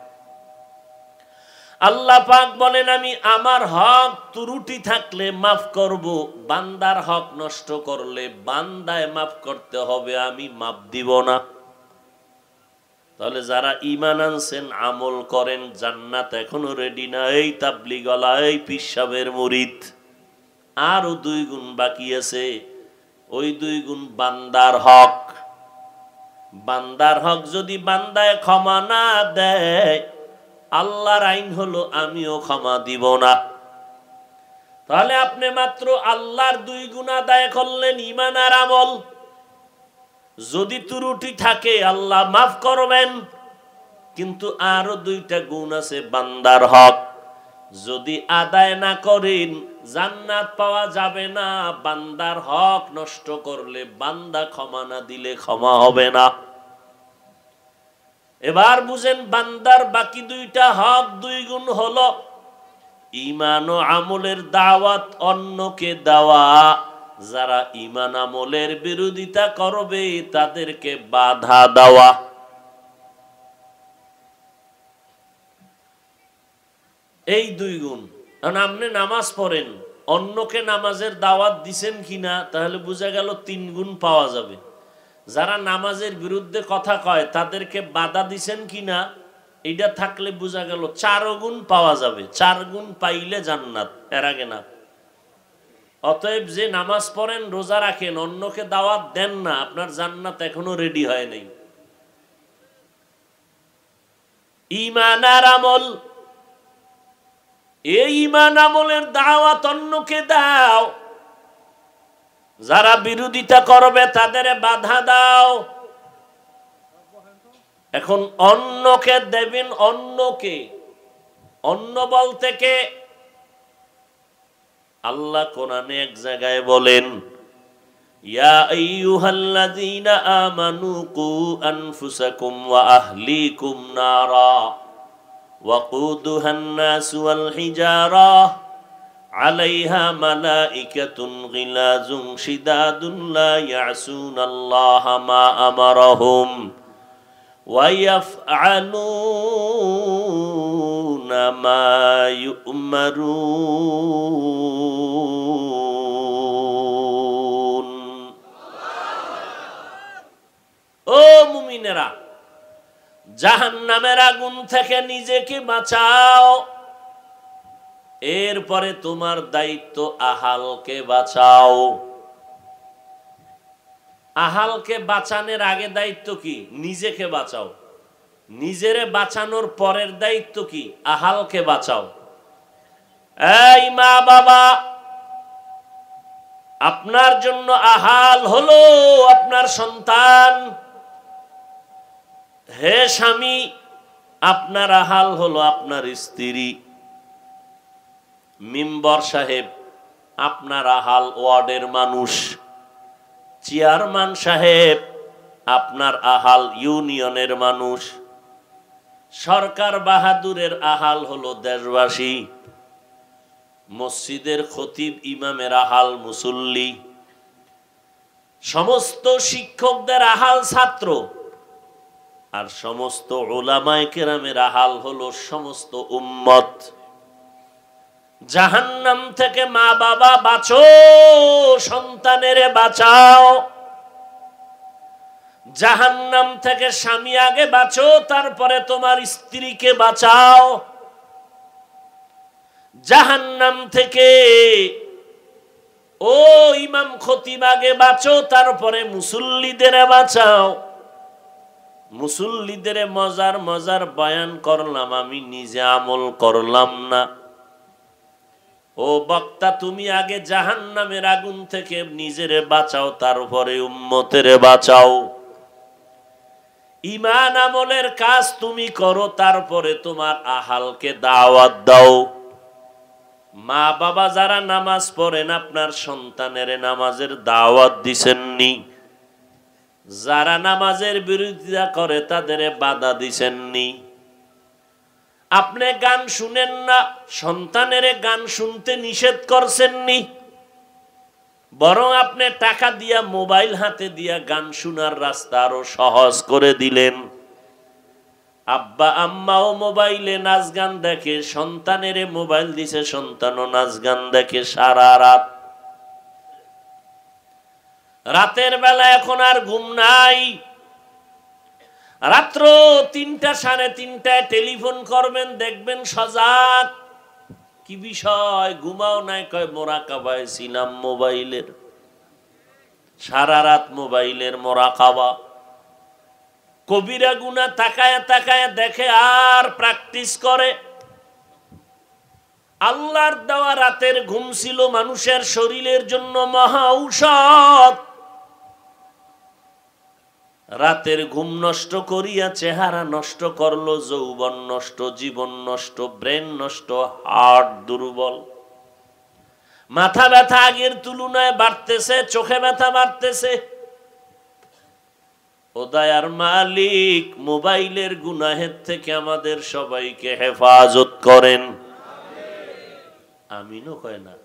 আল্লাহ পাক বলেন, আমি আমার হক ত্রুটি থাকলে মাফ করব, বান্দার হক নষ্ট করলে বান্দায় মাফ করতে হবে, আমি মাফ দিব না। তাহলে যারা ঈমান আনছেন, আমল করেন, জান্নাত এখনো রেডি না, এই তাবলীগওয়ালা, এই পীর সাহেবের মুরিদ, আরো 2 গুণ বাকি আছে। ওই 2 গুণ বান্দার হক। বান্দার হক যদি বান্দায় ক্ষমা না দেয়, আল্লাহর আইন হলো আমিও ক্ষমা দিব না। তাহলে আপনি মাত্র আল্লাহর 2 গুণ আদায় করলেন, ঈমান আর আমল। যদি ত্রুটি থাকে আল্লাহ মাফ করবেন, কিন্তু আরো 2টা গুণ আছে বান্দার হক, যদি আদায় না করেন জান্নাত পাওয়া যাবে না। বান্দার হক নষ্ট করলে, বান্দা ক্ষমা না দিলে ক্ষমা হবে না। এবার বুঝেন, বান্দার বাকি 2টা হক 2 গুণ হলো ঈমান ও আমলের দাওয়াত অন্যকে দেওয়া, যারা ঈমান আমলের বিরোধিতা করবে তাদেরকে বাধা দেওয়া। এই 2 গুণ। কারণ আপনি নামাজ পড়েন, অন্যকে নামাজের দাওয়াত দিছেন কিনা, তাহলে বোঝা গেল 3 গুণ পাওয়া যাবে। যারা নামাজের বিরুদ্ধে কথা কয় তাদেরকে বাধা দিছেন কিনা, এটা থাকলে বোঝা গেল 4 গুণ পাওয়া যাবে। 4 গুণ পাইলে জান্নাত, এর আগে না। অতএব যে নামাজ পড়েন, রোজা রাখেন, অন্যকে দাওয়াত দেন না, আপনার জান্নাত এখনো রেডি হয় নাই। ঈমান আর আমল, এই ঈমান আমলের দাওয়াত অন্যকে দাও, যারা বিরোধিতা করবে তাদের বাধা দাও। এখন অন্যকে দেবেন, অন্যকে, অন্য বলতে কে? আল্লাহ কোরআনে এক জায়গায় বলেন, ইয়া আইয়ুহাল্লাযীনা আমানু কু আনফুসাকুম ওয়া আহলিকুম নারা ওয়াকুদুহান নাসু ওয়াল হিজারা আলাইহা মালাইকাতুন গিলাযুন শিদাদুন লা ইয়াসুনাল্লাহা মা আমারাহুম ওয়া ইয়াফআলুনা মা ইউমারুন। ও মুমিনেরা, জাহান্নামের আগুন থেকে নিজেকে বাঁচাও, এরপরে তোমার দায়িত্ব আহালকে বাঁচাও। আহালকে বাঁচানোর আগে দায়িত্ব কি? নিজেকে বাঁচাও। নিজেরে বাঁচানোর পরের দায়িত্ব কি? আহালকে বাঁচাও। এই মা বাবা, আপনার জন্য আহাল হলো আপনার সন্তান। হে স্বামী, আপনার আহাল হলো আপনার স্ত্রী। মেম্বার সাহেব, আপনার আহাল ওয়ার্ডের মানুষ। চেয়ারম্যান সাহেব, আপনার আহাল ইউনিয়নের মানুষ। সরকার বাহাদুরের আহাল হলো দেশবাসী। মসজিদের খতিব ইমামের আহাল মুসল্লি। সমস্ত শিক্ষকদের আহাল ছাত্র। আর সমস্ত উলামায়ে কেরামের আহাল হলো সমস্ত উম্মত। জাহান্নাম থেকে মা বাবা বাঁচো, সন্তানেরে বাঁচাও। জাহান্নাম থেকে স্বামী আগে বাঁচো, তারপরে তোমার স্ত্রীকে বাঁচাও। জাহান্নাম থেকে ও ইমাম খতিব আগে বাঁচো, তারপরে মুসল্লিদের বাঁচাও। মুসল্লিদের মজার মজার বয়ান করলাম, আমি নিজে আমল করলাম না। ও বক্তা, তুমি আগে জাহান্নামের আগুন থেকে নিজেরে বাঁচাও, তারপরে উম্মতেরে বাঁচাও। ঈমান আমলের কাজ তুমি করো, তারপরে তোমার আহালকে দাওয়াত দাও। মা বাবা যারা নামাজ পড়েন, আপনার সন্তানের নামাজের দাওয়াত দিছেননি। যারা নামাজের বিরোধিতা করে তাদের বাধা দিছেননি। আপনি গান শুনেন না, সন্তানের গান শুনতে নিষেধ করছেননি। বরং আপনি টাকা দিয়া, মোবাইল হাতে দিয়া গান শোনার রাস্তা আরো সহজ করে দিলেন। আব্বা আম্মাও মোবাইলে নাচ গান দেখে, সন্তানের মোবাইল দিছে, সন্তানও নাচ গান দেখে সারা রাত। রাতের বেলা এখন আর ঘুম নাই। রাত্র ৩টা, ৩:৩০টায় টেলিফোন করবেন, দেখবেন সজাগ। কি বিষয়? ঘুমাও নাই, কয় মোরাকাবায় ছিলাম মোবাইলের। সারা রাত মোবাইলের মোরাকাবা। কবিরা গুনাহ তাকায় তাকায় দেখে আর প্র্যাকটিস করে। আল্লাহর দেওয়া রাতের ঘুম ছিল মানুষের শরীরের জন্য মহা ঔষধ। রাতের ঘুম নষ্ট করিয়া চেহারা নষ্ট করলো, যৌবন নষ্ট, জীবন নষ্ট, ব্রেন নষ্ট, হার্ট দুর্বল। মাথা ব্যথা আগের তুলনায় বাড়তেছে, চোখে ব্যথা বাড়তেছে। ও দয়ার মালিক, মোবাইলের গুনাহের থেকে আমাদের সবাইকে হেফাজত করেন। আমিনও কয় না?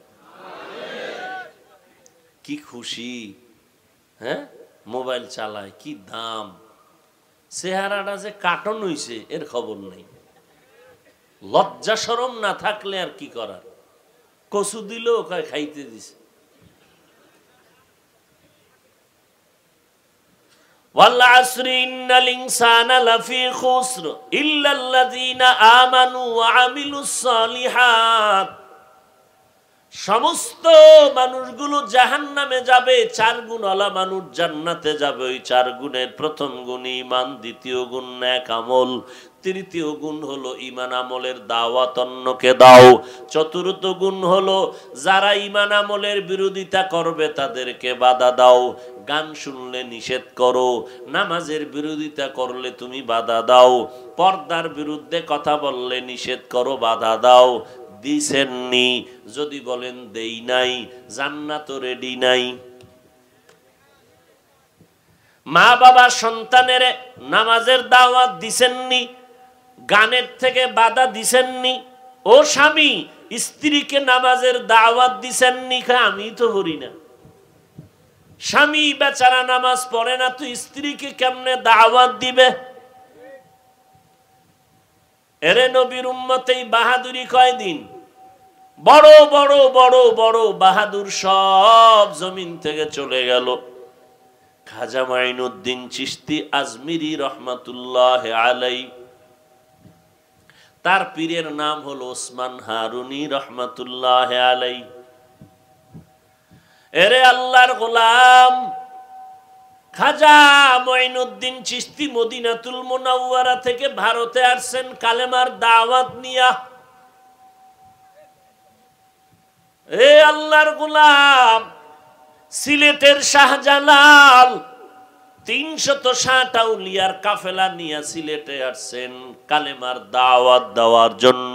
কি খুশি, হ্যাঁ? মোবাইল চালায়, কি দাম। চেহারাটা যে কাটন হইছে এর খবর নেই। লজ্জা শরম না থাকলে আর কি করার। কচু দিলেও কয় খাইতে দিছে। ওয়াল আসরি ইন্নাল ইনসানা লাফি খুসর ইল্লাল্লাযীনা আমানু ওয়া আমিলুস সালিহাত। সমস্ত মানুষগুলো জাহান্নামে যাবে, 4 গুণওয়ালা মানুষ জান্নাতে যাবে। ওই 4 গুণের প্রথম গুণ ঈমান, দ্বিতীয় গুণ নেক আমল, তৃতীয় গুণ হলো ঈমান আমলের দাওয়াত অন্যকে দাও, চতুর্থ গুণ হলো যারা ঈমান আমলের বিরোধিতা করবে তাদেরকে বাধা দাও। গান শুনলে নিষেধ করো, নামাজের বিরোধিতা করলে তুমি বাধা দাও, পর্দার বিরুদ্ধে কথা বললে নিষেধ করো, বাধা দাও। দিছেননি? যদি বলেন দেই নাই, জান্নাত রেডি নাই। মা বাবা সন্তানের নামাজের দাওয়াত দিছেননি, গানের থেকে বাধা দিছেননি। ও স্বামী, স্ত্রীকে নামাজের দাওয়াত দিছেননি। আমি তো করি না। স্বামী বেচারা নামাজ পড়ে না, তো স্ত্রীকে কেমনে দাওয়াত দিবে? এরে নবীর উম্মতেই বাহাদুরি কয়দিন। বড় বড় বড় বড় বাহাদুর সব জমিন থেকে চলে গেল। খাজা মাইনুদ্দিন চিশতি আজমিরি রহমাতুল্লাহ আলাইহি, তার পীরের নাম হলো ওসমান হারুনি রহমাতুল্লাহ আলাইহি। এরে আল্লাহর গোলাম, খাজা মাইনুদ্দিন চিশতি মদিনাতুল মুনাওয়ারা থেকে ভারতে আসছেন কালেমার দাওয়াত নিয়া। এ আল্লাহর গোলাম, সিলেটের শাহজালাল 360 আউলিয়ার কাফেলা নিয়ে সিলেটে আসছেন কালেমার দাওয়াত দেওয়ার জন্য।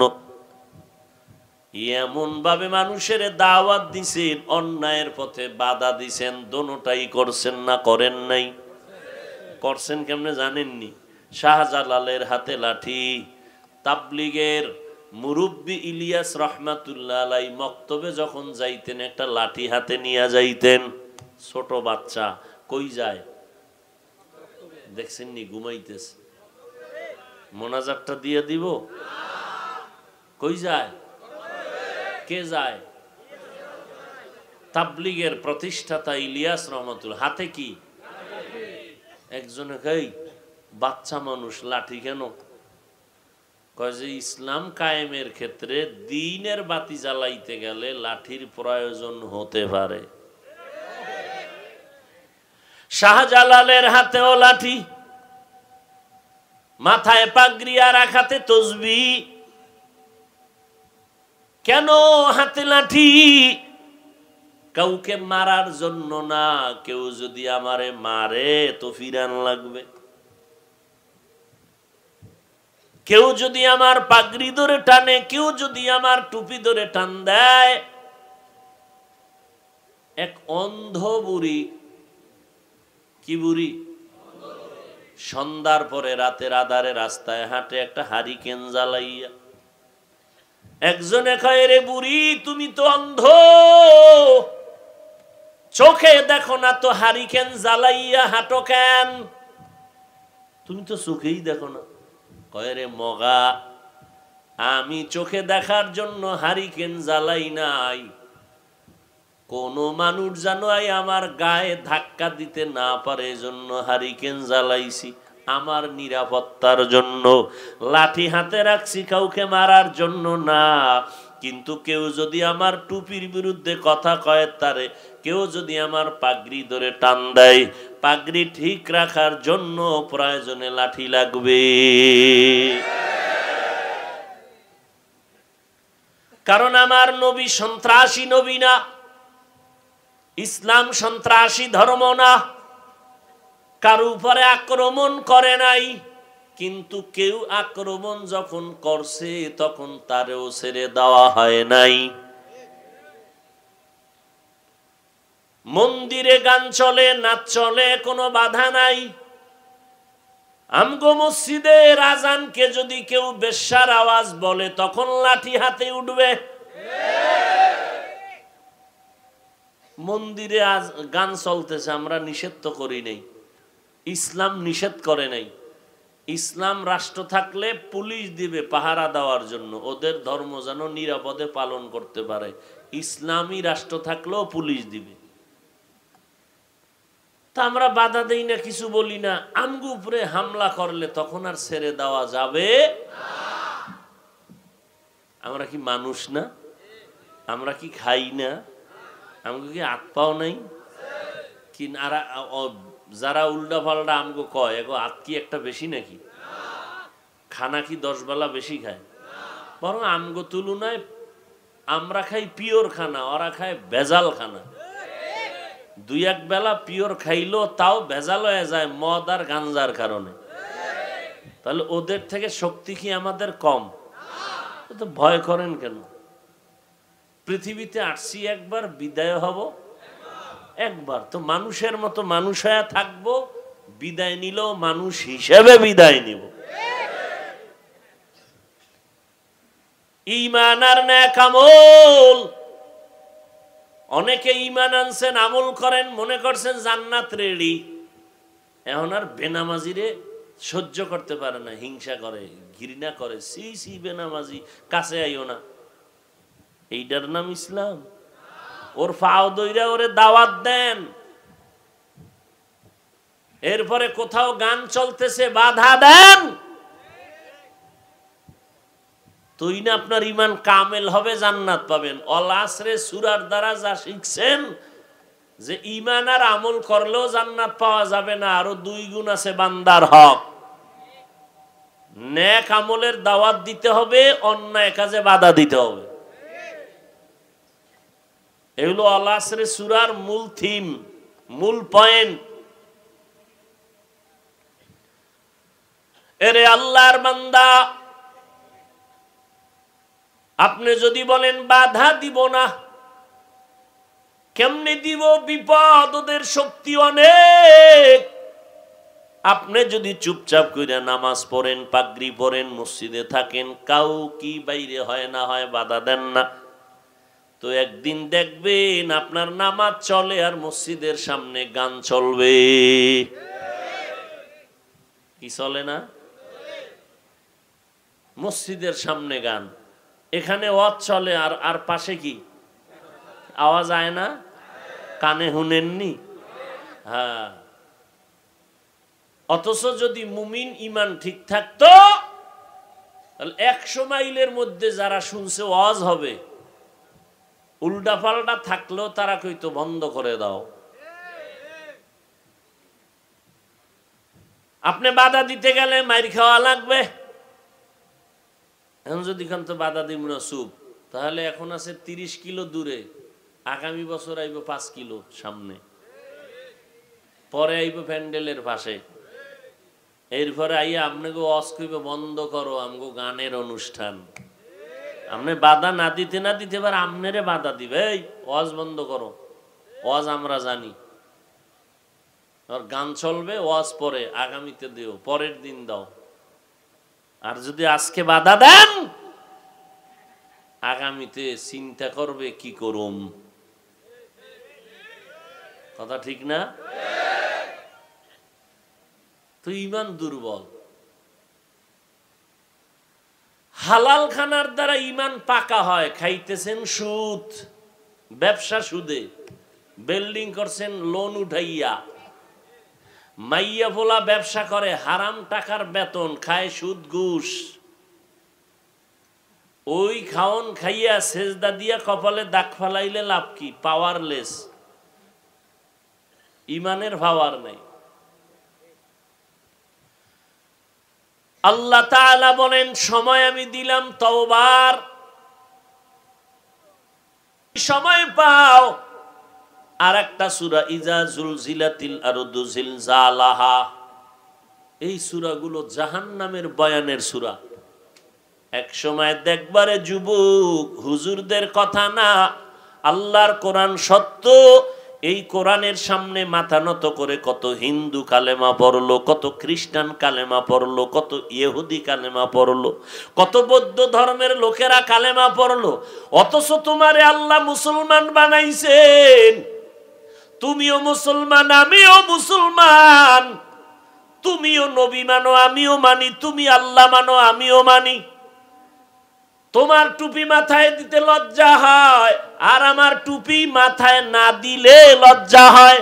এমন ভাবে মানুষের দাওয়াত দিছেন, অন্যায়ের পথে বাধা দিছেন, দোনোটাই করছেন না করেন নাই? করছেন কেমনে জানেননি? শাহজালালের হাতে লাঠি, তাবলিগের মুরব্বী ইলিয়াস রহমাতুল্লাহ আলাই মক্তবে যখন যাইতেন একটা লাঠি হাতে নিয়ে যাইতেন। ছোট বাচ্চা কই যায় দেখছেন নি? ঘুমাইতেছে। মোনাজাতটা দিয়ে দিব? কই যায়? কে যায়? তাবলিগের প্রতিষ্ঠাতা ইলিয়াস রহমাতুল্লাহ হাতে কি? একজনে কই বাচ্চা মানুষ লাঠি কেন? কয় যে ইসলাম কায়েমের ক্ষেত্রে দ্বীনের বাতি জ্বালাইতে গেলে লাঠির প্রয়োজন হতে পারে। শাহজালালের হাতেও লাঠি, মাথায় পাগড়ি আর এক হাতে তসবিহ। কেন হাতে লাঠি? কাউকে মারার জন্য না, কেউ যদি আমারে মারে তো ফিরান লাগবে। কেউ যদি আমার পাগড়ি ধরে টানে, কেউ যদি আমার টুপি ধরে টান দেয়। এক অন্ধ বুড়ি, কি বুড়ি? সন্ধ্যার পরে রাতের আধারে রাস্তায় হাঁটে একটা হারিকেন জ্বালাইয়া। একজনে কয়, রে বুড়ি তুমি তো অন্ধ, চোখে দেখো না তো হারিকেন জ্বালাইয়া হাঁটো কেন? তুমি তো চোখেই দেখো না। কয়, রে মগা আমি চোখে দেখার জন্য হারিকেন জ্বালাই নাই, কোন মানুষ যেন আমার গায়ে ধাক্কা দিতে না পারে এজন্য হারিকেন জ্বালাইছি, আমার নিরাপত্তার জন্য। লাঠি হাতে রাখছি কাউকে মারার জন্য না। কিন্তু কেউ যদি আমার টুপির বিরুদ্ধে কথা কয় তারে, কেউ যদি আমার পাগড়ি ধরে টান দেয়, পাগড়ি ঠিক রাখার জন্য প্রয়োজনে লাঠি লাগবে। কারণ আমার নবী সন্ত্রাসী নবী না, ইসলাম সন্ত্রাসী ধর্ম না, কারো উপরে আক্রমণ করে নাই। কিন্তু কেউ আক্রমণ যখন করছে তখন তারেও ছেড়ে দেওয়া হয় নাই। মন্দিরে গান চলে, নাচ চলে, কোনো বাধা নাই। আমগো মসজিদের আজানকে যদি কেউ বেশ্যার আওয়াজ বলে তখন লাঠি হাতে উঠবে। মন্দিরে গান চলতেছে, আমরা নিষেধ তো করি নাই, ইসলাম নিষেধ করে নাই। ইসলাম রাষ্ট্র থাকলে পুলিশ দিবে পাহারা দেওয়ার জন্য, ওদের ধর্ম যেন নিরাপদে পালন করতে পারে। ইসলামী রাষ্ট্র থাকলেও পুলিশ দিবে। তা আমরা বাধা দেই না, কিছু বলি না। আমগো উপরে হামলা করলে তখন আর ছেড়ে দেওয়া যাবে? আমরা কি মানুষ না? আমরা কি খাই না? আমাকে কি হাত পাও নাই? কি যারা উল্টা পাল্টা আমগো কয়, এগো হাত কি একটা বেশি নাকি? খানা কি 10 বেলা বেশি খায়? বরং আমগো তুলনায় আমরা খাই পিওর খানা, ওরা খায় ভেজাল খানা। 2-1 বেলা পিওর খাইলো তাও ভেজাল হয়ে যায় মদ আর গাঞ্জার কারণে। তাহলে ওদের থেকে শক্তি কি আমাদের কম? তো ভয় করেন কেন? পৃথিবীতে আসছি একবার, বিদায় হব একবার। তো মানুষের মতো মানুষ হয়ে থাকবো, বিদায় নিলেও মানুষ হিসেবে বিদায় নিব। ঈমান আর নেক আমল। অনেকে ঈমান আনছেন, আমল করেন, মনে করছেন জান্নাত রেডি। এখন আর বেনামাজিরে সহ্য করতে পারে না, হিংসা করে, ঘৃণা করে। সি সি বেনামাজি, কাছে আইও না। এইটার নাম ইসলাম? ওর ফাও দইরা ওরে দাওয়াত দেন। এরপরে কোথাও গান চলতেছে বাধা দেন, তুই না আপনার ঈমান কামেল হবে, জান্নাত পাবেন। অল আসরে সূরার দ্বারা যা শিখছেন যে ঈমান আর আমল করলেও জান্নাত পাওয়া যাবে না, আরো 2 গুণ আছে বান্দার হক। নেক আমলের দাওয়াত দিতে হবে, অন্যায় কাজে বাধা দিতে হবে। এগুলো আল আসরে সূরার মূল থিম, মূল পয়েন্ট। এরে আল্লাহর বান্দা, আপনি যদি বলেন বাধা দিব না, কেমনে দিব? বিপদ, ওদের শক্তি অনেক। আপনি যদি চুপচাপ কইরা নামাজ পড়েন, পাগড়ি পড়েন, মসজিদে থাকেন, কাউ কি বাইরে হয় না হয় বাধা দেন না, তো একদিন দেখবেন আপনার নামাজ চলে আর মসজিদের সামনে গান চলবে। কি চলে না? মসজিদের সামনে গান, এখানে ওয়াজ চলে আর আর পাশে কি আওয়াজ আয় না? কানে শুনেননি? হ্যাঁ। অথচ যদি মুমিন ইমান ঠিক থাকতো, তাহলে 100 মাইলের মধ্যে যারা শুনছে ওয়াজ হবে, উল্টা পাল্টা থাকলেও তারা কইতো বন্ধ করে দাও। আপনি বাধা দিতে গেলে মাইর খাওয়া লাগবে। এখন যদি খান তো বাধা দিব না, চুপ, তাহলে এখন আছে 30 কিলো দূরে, আগামী বছর আইব 5 কিলো সামনে, পরে আইব প্যান্ডেলের পাশে, এরপরে আইয়া আপনাকে ওয়াজ কইবে বন্ধ করো, আমগো গানের অনুষ্ঠান। আপনি বাধা না দিতে না দিতে পারে আমনেরে বাধা দিবে, এই ওয়াজ বন্ধ করো, ওয়াজ আমরা জানি। আর গান চলবে, ওয়াজ পরে আগামীতে দিও, পরের দিন দাও। আর যদি আজকে বাধা দেন, আগামীতে চিন্তা করবে কি করুম। কথা ঠিক না? তো ইমান দুর্বল। হালাল খানার দ্বারা ইমান পাকা হয়। খাইতেছেন সুদ, ব্যবসা সুদে, বিল্ডিং করছেন লোন উঠাইয়া, মাইয়া ভোলা ব্যবসা করে, হারাম টাকার বেতন খায়, সুদ ঘুষ। ওই খাওন খাইয়া সেজদা দিয়া কপালে দাগ ফালাইলে লাভ কি? পাওয়ারলেস, ইমানের পাওয়ার নাই। আল্লাহ তাআলা বলেন সময় আমি দিলাম তওবার, সময় পাও। আর একটা সূরা ইজা জুলজিলাতিল আরদু জিলজালাহা, এই সূরাগুলো জাহান্নামের বয়ানের সূরা। এক সময় দেখবারে যুবক, হুজুরদের কথা না, আল্লাহর কোরআন সত্য। এই কোরআনের সামনে মাথা নত করে কত হিন্দু কালেমা পড়লো, কত খ্রিস্টান কালেমা পড়লো, কত ইহুদি কালেমা পড়লো, কত বৌদ্ধ ধর্মের লোকেরা কালেমা পড়লো। অথচ তোমারে আল্লাহ মুসলমান বানাইছেন, তুমিও মুসলমান, আমিও মুসলমান। তুমিও নবী মানো, আমিও মানি। তুমি আল্লাহ মানো, আমিও মানি। তোমার টুপি মাথায় দিতে লজ্জা হয়, আর আমার টুপি মাথায় না দিলে লজ্জা হয়।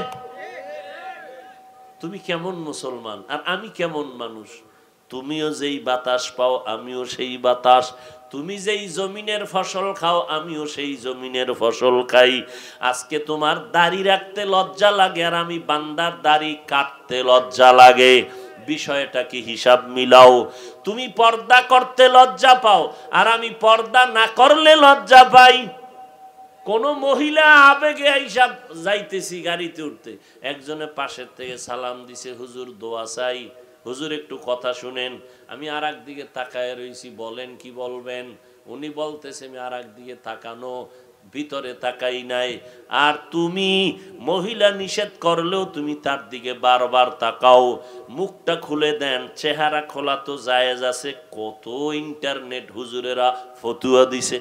তুমি কেমন মুসলমান আর আমি কেমন মানুষ? তুমিও যেই বাতাস পাও, আমিও সেই বাতাস। তুমি যেই জমিনের ফসল খাও, আমিও সেই জমিনের ফসল খাই। আজকে তোমার দাড়ি রাখতে লজ্জা লাগে, আর আমি বান্দার দাড়ি কাটতে লজ্জা লাগে। বিষয়টা কি হিসাব মিলাও। তুমি পর্দা করতে লজ্জা পাও, আর আমি পর্দা না করলে লজ্জা পাই। কোন মহিলা আবেগে হিসাব যাইতেছি গাড়িতে উঠতে, একজনে পাশের থেকে সালাম দিছে, হুজুর দোয়া চাই, হুজুর একটু কথা শুনেন। আমি আর একদিকে তাকায় রয়েছি, বলেন কি বলবেন। উনি বলতেছে, আমি আর একদিকে তাকানো, ভিতরে তাকাই নাই। আর তুমি মহিলা নিষেধ করলেও তুমি তার দিকে বারবার তাকাও। মুখটা খুলে দেন, চেহারা খোলা তো জায়েজ আছে। কত ইন্টারনেট হুজুরেরা ফতুয়া দিছে,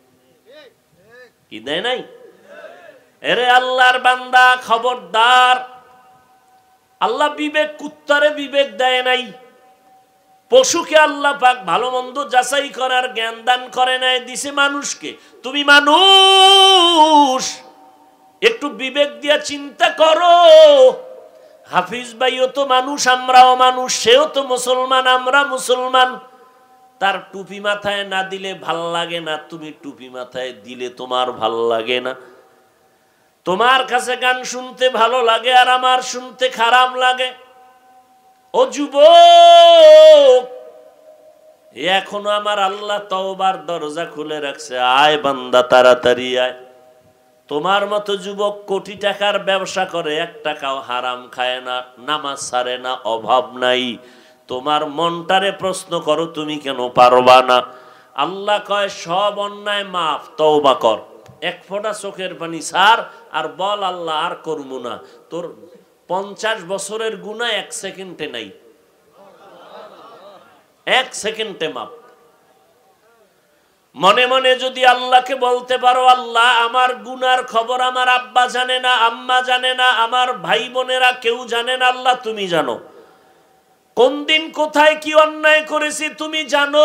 কি দেয় নাই? এরে আল্লাহর বান্দা, খবরদার। আল্লাহ বিবেক, কুত্তারে বিবেক দেয় নাই। পশুকে আল্লাহ পাক ভালো মন্দ যাচাই করার জ্ঞান দান করে নাই, দিছে মানুষকে। তুমি মানুষ, একটু বিবেক দিয়া চিন্তা করো। হাফিজ ভাইও তো মানুষ, আমরাও মানুষ। সেও তো মুসলমান, আমরা মুসলমান। তার টুপি মাথায় না দিলে ভাল লাগে না, তুমি টুপি মাথায় দিলে তোমার ভাল লাগে না। তোমার কাছে গান শুনতে ভালো লাগে, আর আমার শুনতে খারাপ লাগে। ও যুবক, এখনো আমার আল্লাহ তওবার দরজা খুলে রাখছে। আয় বান্দা, তাড়াতাড়ি আয়। তোমার মতো যুবক কোটি টাকার ব্যবসা করে, 1 টাকাও হারাম খায় না, নামাজ ছাড়ে না, অভাব নাই। তোমার মনটারে প্রশ্ন করো, তুমি কেন পারবা না? আল্লাহ কয় সব অন্যায় মাফ, তওবা কর, 1 ফোঁটা চোখের পানি ছাড়, আর বল আল্লাহ আর করবো না। তোর 50 বছরের গুনাহ 1 সেকেন্ডে নাই, 1 সেকেন্ডে মাপ। মনে মনে যদি আল্লাহকে বলতে পারো, আল্লাহ আমার গুনার খবর আমার আব্বা জানে না, আম্মা জানে না, আমার ভাই বোনেরা কেউ জানে না, আল্লাহ তুমি জানো। কোন দিন কোথায় কি অন্যায় করেছি তুমি জানো।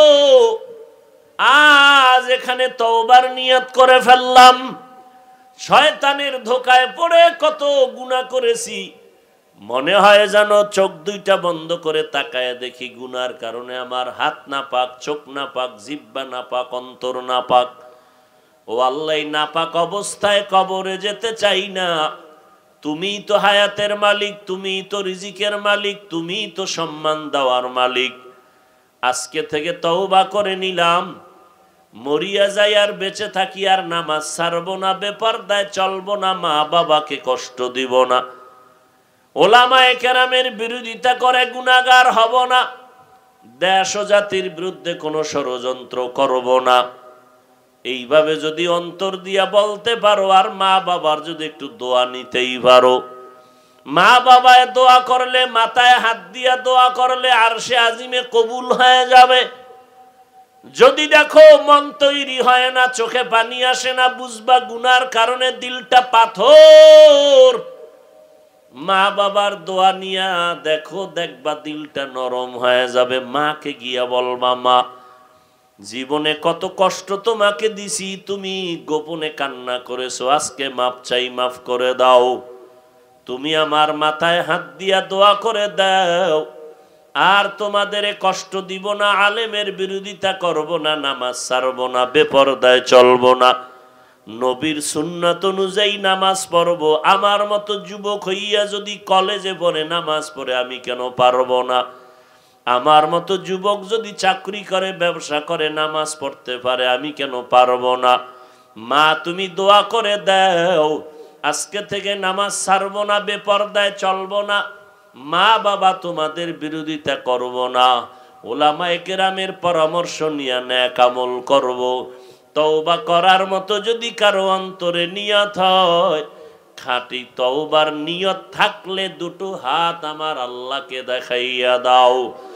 আজ এখানে তওবার নিয়ত করে ফেললাম, শয়তানের ধোকায় পড়ে কত গুনাহ করেছি। মনে হয় যেন চোখ দুইটা বন্ধ করে তাকায় দেখি, গুনার কারণে আমার হাত না পাক, চোখ না পাক, জিহ্বা না পাক, অন্তর না পাক। ও আল্লাহ, না পাক অবস্থায় কবরে যেতে চাই না। তুমিই তো হায়াতের মালিক, তুমিই তো রিজিকের মালিক, তুমিই তো সম্মান দেওয়ার মালিক। আজকে থেকে তওবা করে নিলাম, মরিয়া যাই আর বেঁচে থাকি আর নামাজ ছাড়বো না, বেপরদায় চলবো না, মা বাবাকে কষ্ট দিব না, ওলামায়ে কেরামের বিরোধিতা করে গুনাহগার হব না, দেশ ও জাতির বিরুদ্ধে কোনো ষড়যন্ত্র করব না। এইভাবে যদি অন্তর দিয়া বলতে পারো, আর মা বাবার যদি একটু দোয়া নিতেই পারো, মা বাবায় দোয়া করলে, মাথায় হাত দিয়া দোয়া করলে আরশে আজিমে কবুল হয়ে যাবে। যদি দেখো মন তৈরি হয় না, চোখে পানি আসে না, বুঝবা গুনার কারণে দিলটা পাথর। মা বাবার দোয়া নিয়া দেখো, দেখবা দিলটা নরম হয়ে যাবে। মাকে গিয়া বলবা, মা জীবনে কত কষ্ট তোমাকে দিছি, তুমি গোপনে কান্না করেছো, আজকে মাপ চাই, মাফ করে দাও। তুমি আমার মাথায় হাত দিয়া দোয়া করে দাও, আর তোমাদের কষ্ট দিব না, আলেমের বিরোধিতা করব না, নামাজ ছাড়ব না, বেপরদায় চলব না, নবীর সুন্নাত অনুযায়ী নামাজ পড়ব। আমার মতো যুবক হইয়া যদি কলেজে পড়ে নামাজ পড়ে, আমি কেন পারবো না? আমার মতো যুবক যদি চাকরি করে, ব্যবসা করে, নামাজ পড়তে পারে, আমি কেন পারবো না? মা তুমি দোয়া করে দাও, আজকে থেকে নামাজ ছাড়বো না, বেপরদায় চলবো না, মা বাবা তোমাদের বিরোধিতা করব না, ওলামায়ে কেরামের পরামর্শ নিয়ে নেক আমল করব। তওবা করার মতো যদি কারো অন্তরে নিয়ত হয়, খাঁটি তওবার নিয়ত থাকলে 2 হাত আমার আল্লাহকে দেখাইয়া দাও।